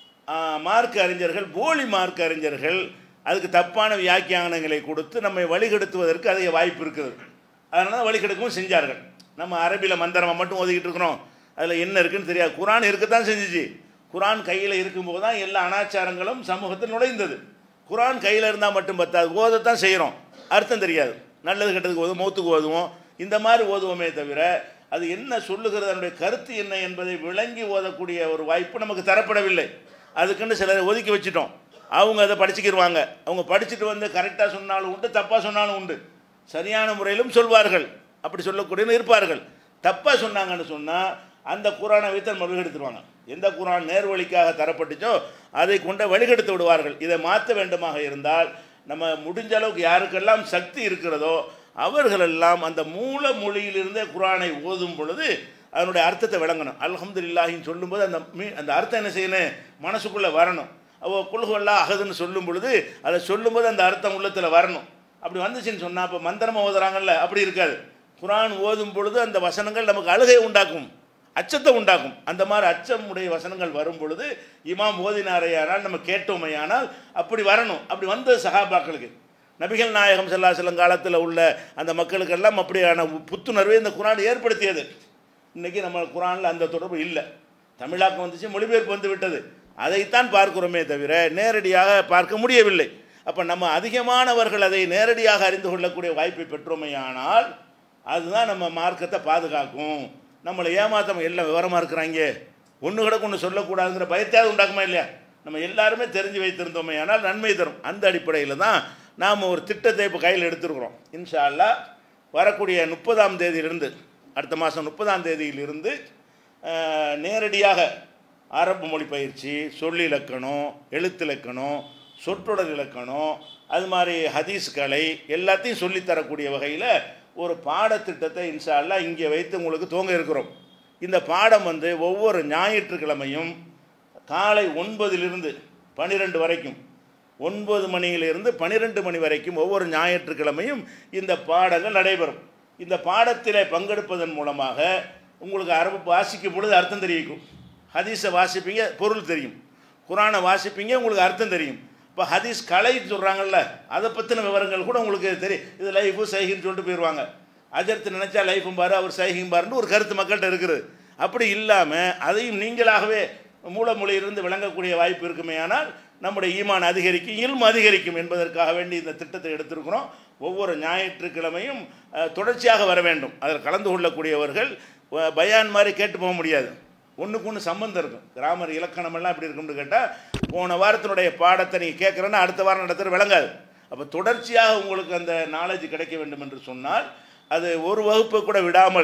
மார்க்க அறிஞர்கள், போலி மார்க்க அறிஞர்கள் அதுக்கு தப்பான வியாக்கியானங்களை கொடுத்து நம்மை வழிகெடுத்துவதற்கு அதிக வாய்ப்பு இருக்குது. அதனால தான் வழிகெடுக்கவும் செஞ்சார்கள். நம்ம அரபியில் மந்திரமாக மட்டும் ஓதிக்கிட்டு இருக்கிறோம், அதில் என்ன இருக்குன்னு தெரியாது. குர்ஆன் இருக்கத்தான் செஞ்சிச்சு. குர்ஆன் கையில் இருக்கும்போது தான் எல்லா அனாச்சாரங்களும் சமூகத்தில் நுழைந்தது. குர்ஆன் கையில் இருந்தால் மட்டும் பத்தாது, ஓதத்தான் செய்கிறோம், அர்த்தம் தெரியாது. நல்லது கெட்டதுக்கு ஓதுவோம், மௌத்துக்கு ஓதுவோம், இந்த மாதிரி ஓதுவோமே தவிர அது என்ன சொல்லுகிறது, அதனுடைய கருத்து என்ன என்பதை விளங்கி ஓதக்கூடிய ஒரு வாய்ப்பு நமக்கு தரப்படவில்லை. அதுக்குன்னு சிலரை ஒதுக்கி வச்சுட்டோம். அவங்க அதை படிச்சுக்கிடுவாங்க. அவங்க படிச்சுட்டு வந்து கரெக்டாக சொன்னாலும் உண்டு, தப்பாக சொன்னாலும் உண்டு. சரியான முறையிலும் சொல்வார்கள், அப்படி சொல்லக்கூடியன்னு இருப்பார்கள். தப்பாக சொன்னாங்கன்னு சொன்னால் அந்த குர்ஆனை வைத்து நம்ம வழிகெடுத்துருவாங்க. எந்த குர்ஆன் நேர்வழிக்காக தரப்பட்டுச்சோ அதை கொண்ட வழிகெடுத்து விடுவார்கள். இதை மாற்ற வேண்டுமாக இருந்தால் நம்ம முடிஞ்ச அளவுக்கு யாருக்கெல்லாம் சக்தி இருக்கிறதோ அவர்களெல்லாம் அந்த மூல மொழியிலிருந்தே குர்ஆனை ஓதும் பொழுது அதனுடைய அர்த்தத்தை விளங்கணும். அல்ஹம்துலில்லாஹின்னு சொல்லும்போது அந்த மீ அந்த அர்த்தம் என்ன செய்யணும், மனசுக்குள்ளே வரணும். அவ குல்ஹுவல்லா அஹதுன்னு சொல்லும் பொழுது அதை சொல்லும்போது அந்த அர்த்தம் உள்ளத்தில் வரணும். அப்படி வந்துச்சுன்னு சொன்னால் இப்போ மந்திரமாக ஓதுறாங்கல்ல, அப்படி இருக்காது. குர்ஆன் ஓதும் பொழுது அந்த வசனங்கள் நமக்கு அழுகை உண்டாக்கும், அச்சத்தை உண்டாக்கும். அந்த மாதிரி அச்சம் உடைய வசனங்கள் வரும் பொழுது இமாம் ஓதினாரையானால் நம்ம கேட்டோமையானால் அப்படி வரணும். அப்படி வந்த சஹாபாக்களுக்கு நபிகள் நாயகம் ஸல்லல்லாஹு அலைஹி வஸல்லம் காலத்தில் உள்ள அந்த மக்களுக்கெல்லாம் அப்படியான புத்துணர்வை இந்த குர்ஆன் ஏற்படுத்தியது. இன்றைக்கி நம்ம குர்ஆனில் அந்த தொடர்பு இல்லை. தமிழாக்கம் வந்துச்சு, மொழிபெயர்ப்பு வந்து விட்டது. அதைத்தான் பார்க்கிறோமே தவிர நேரடியாக பார்க்க முடியவில்லை. அப்போ நம்ம அதிகமானவர்கள் அதை நேரடியாக அறிந்து கொள்ளக்கூடிய வாய்ப்பை பெற்றோமையானால் அதுதான் நம்ம மார்க்கத்தை பாதுகாக்கும். நம்மளை ஏமாற்றம் எல்லாம் விவரமாக இருக்கிறாங்க, ஒன்று கிடக்கு ஒன்று சொல்லக்கூடாதுங்கிற பயத்தையாவது உண்டாக்குமா இல்லையா? நம்ம எல்லாருமே தெரிஞ்சு வைத்திருந்தோமே ஆனால் நன்மை தரும். அந்த அடிப்படையில் தான் நாம் ஒரு திட்டத்தை இப்போ கையில் எடுத்துருக்குறோம். இன்ஷா அல்லாஹ் வரக்கூடிய முப்பதாம் தேதியிலிருந்து, அடுத்த மாதம் முப்பதாம் தேதியிலிருந்து நேரடியாக அரபு மொழி பயிற்சி, சொல்லிலக்கணம், எழுத்திலக்கணம், சொற்றொடர் இலக்கணம், அது மாதிரி ஹதீஸ் கலை எல்லாத்தையும் சொல்லித்தரக்கூடிய வகையில் ஒரு பாடத்திட்டத்தை இன்ஷா அல்லாஹ் இங்கே வைத்து உங்களுக்கு துவங்க இருக்கிறோம். இந்த பாடம் வந்து ஒவ்வொரு ஞாயிற்றுக்கிழமையும் காலை ஒன்பதிலிருந்து பன்னிரெண்டு வரைக்கும், ஒன்பது மணியிலிருந்து பன்னிரெண்டு மணி வரைக்கும் ஒவ்வொரு ஞாயிற்றுக்கிழமையும் இந்த பாடங்கள் நடைபெறும். இந்த பாடத்தில் பங்கெடுப்பதன் மூலமாக உங்களுக்கு அரபு வாசிக்கும் பொழுது அர்த்தம் தெரிவிக்கும். ஹதீஸை வாசிப்பீங்க, பொருள் தெரியும். குர்ஆனை வாசிப்பீங்க, உங்களுக்கு அர்த்தம் தெரியும். இப்போ ஹதீஸ் கலை சொல்கிறாங்கல்ல, அதை பற்றின விவரங்கள் கூட உங்களுக்கு தெரியும். இது லைஃபு சைகின்னு சொல்லிட்டு போயிடுவாங்க. அஜர்த்து நினச்சா லைஃபும் பாரு, அவர் சைகியும் பாருன்னு ஒரு கருத்து மக்கள்கிட்ட இருக்குது. அப்படி இல்லாமல் அதையும் நீங்களாகவே மூலமொழியிலிருந்து விளங்கக்கூடிய வாய்ப்பு இருக்குமே. ஆனால் நம்முடைய ஈமான் அதிகரிக்கும், இல்மு அதிகரிக்கும் என்பதற்காக வேண்டி இந்த திட்டத்தை எடுத்திருக்கிறோம். ஒவ்வொரு ஞாயிற்றுக்கிழமையும் தொடர்ச்சியாக வர வேண்டும். அதில் கலந்து கொள்ளக்கூடியவர்கள் பயான் மாதிரி கேட்டு போக முடியாது, ஒன்றுக்கு ஒன்று சம்பந்தம் இருக்கும். கிராமர் இலக்கணமெல்லாம் எப்படி இருக்கும்னு கேட்டால் போன வாரத்தினுடைய பாடத்தை நீங்கள் கேட்குறேன்னா அடுத்த வாரம் நடத்துகிற விளங்காது. அப்போ தொடர்ச்சியாக உங்களுக்கு அந்த நாலேஜ் கிடைக்க வேண்டும் என்று சொன்னால் அது ஒரு வகுப்பு கூட விடாமல்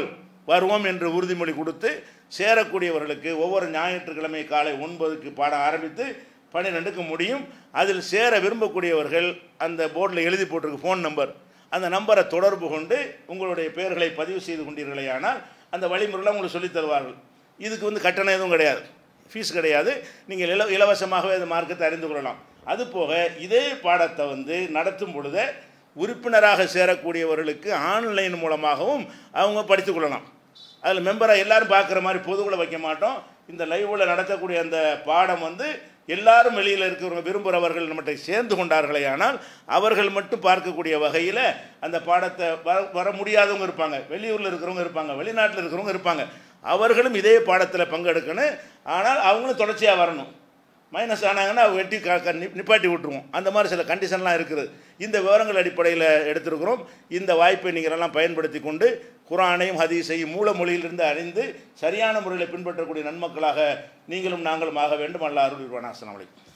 வருவோம் என்று உறுதிமொழி கொடுத்து சேரக்கூடியவர்களுக்கு ஒவ்வொரு ஞாயிற்றுக்கிழமை காலை ஒன்பதுக்கு பாடம் ஆரம்பித்து பன்னிரெண்டுக்கு முடியும். அதில் சேர விரும்பக்கூடியவர்கள் அந்த போர்டில் எழுதி போட்டிருக்கு ஃபோன் நம்பர், அந்த நம்பரை தொடர்பு கொண்டு உங்களுடைய பெயர்களை பதிவு செய்து கொண்டீர்களே ஆனால் அந்த வழிமுறையில் உங்களுக்கு சொல்லித் தருவார்கள். இதுக்கு வந்து கட்டணம் எதுவும் கிடையாது, ஃபீஸ் கிடையாது. நீங்கள் இல இலவசமாகவே அந்த மார்க்கத்தை அறிந்து கொள்ளலாம். அதுபோக இதே பாடத்தை வந்து நடத்தும் பொழுது உறுப்பினராக சேரக்கூடியவர்களுக்கு ஆன்லைன் மூலமாகவும் அவங்க படித்து கொள்ளலாம். அதில் மெம்பராக எல்லோரும் பார்க்குற மாதிரி பொதுவில் வைக்க மாட்டோம். இந்த லைவில் நடத்தக்கூடிய அந்த பாடம் வந்து எல்லாரும் வெளியில் இருக்கிறவங்க விரும்புகிறவர்கள் நம்மகிட்ட சேர்ந்து கொண்டார்களே ஆனால் அவர்கள் மட்டும் பார்க்கக்கூடிய வகையில் அந்த பாடத்தை வர வர முடியாதவங்க இருப்பாங்க, வெளியூரில் இருக்கிறவங்க இருப்பாங்க, வெளிநாட்டில் இருக்கிறவங்க இருப்பாங்க. அவர்களும் இதே பாடத்தில் பங்கெடுக்கணும். ஆனால் அவங்களும் தொடர்ச்சியாக வரணும். மைனஸ் ஆனாங்கன்னா வெட்டி க நிப்பாட்டி விட்டுருவோம். அந்த மாதிரி சில கண்டிஷன்லாம் இருக்குது. இந்த விவரங்கள் அடிப்படையில் எடுத்திருக்கிறோம். இந்த வாய்ப்பை நீங்கள் எல்லாம் பயன்படுத்தி கொண்டு குர்ஆனையும் ஹதீஸையும் மூல மொழியிலிருந்து அறிந்து சரியான முறையில் பின்பற்றக்கூடிய நன்மக்களாக நீங்களும் நாங்களும் ஆக வேண்டும். அல்லாஹ் அருள் புரிவானாக. அஸ்ஸலாமு அலைக்கும்.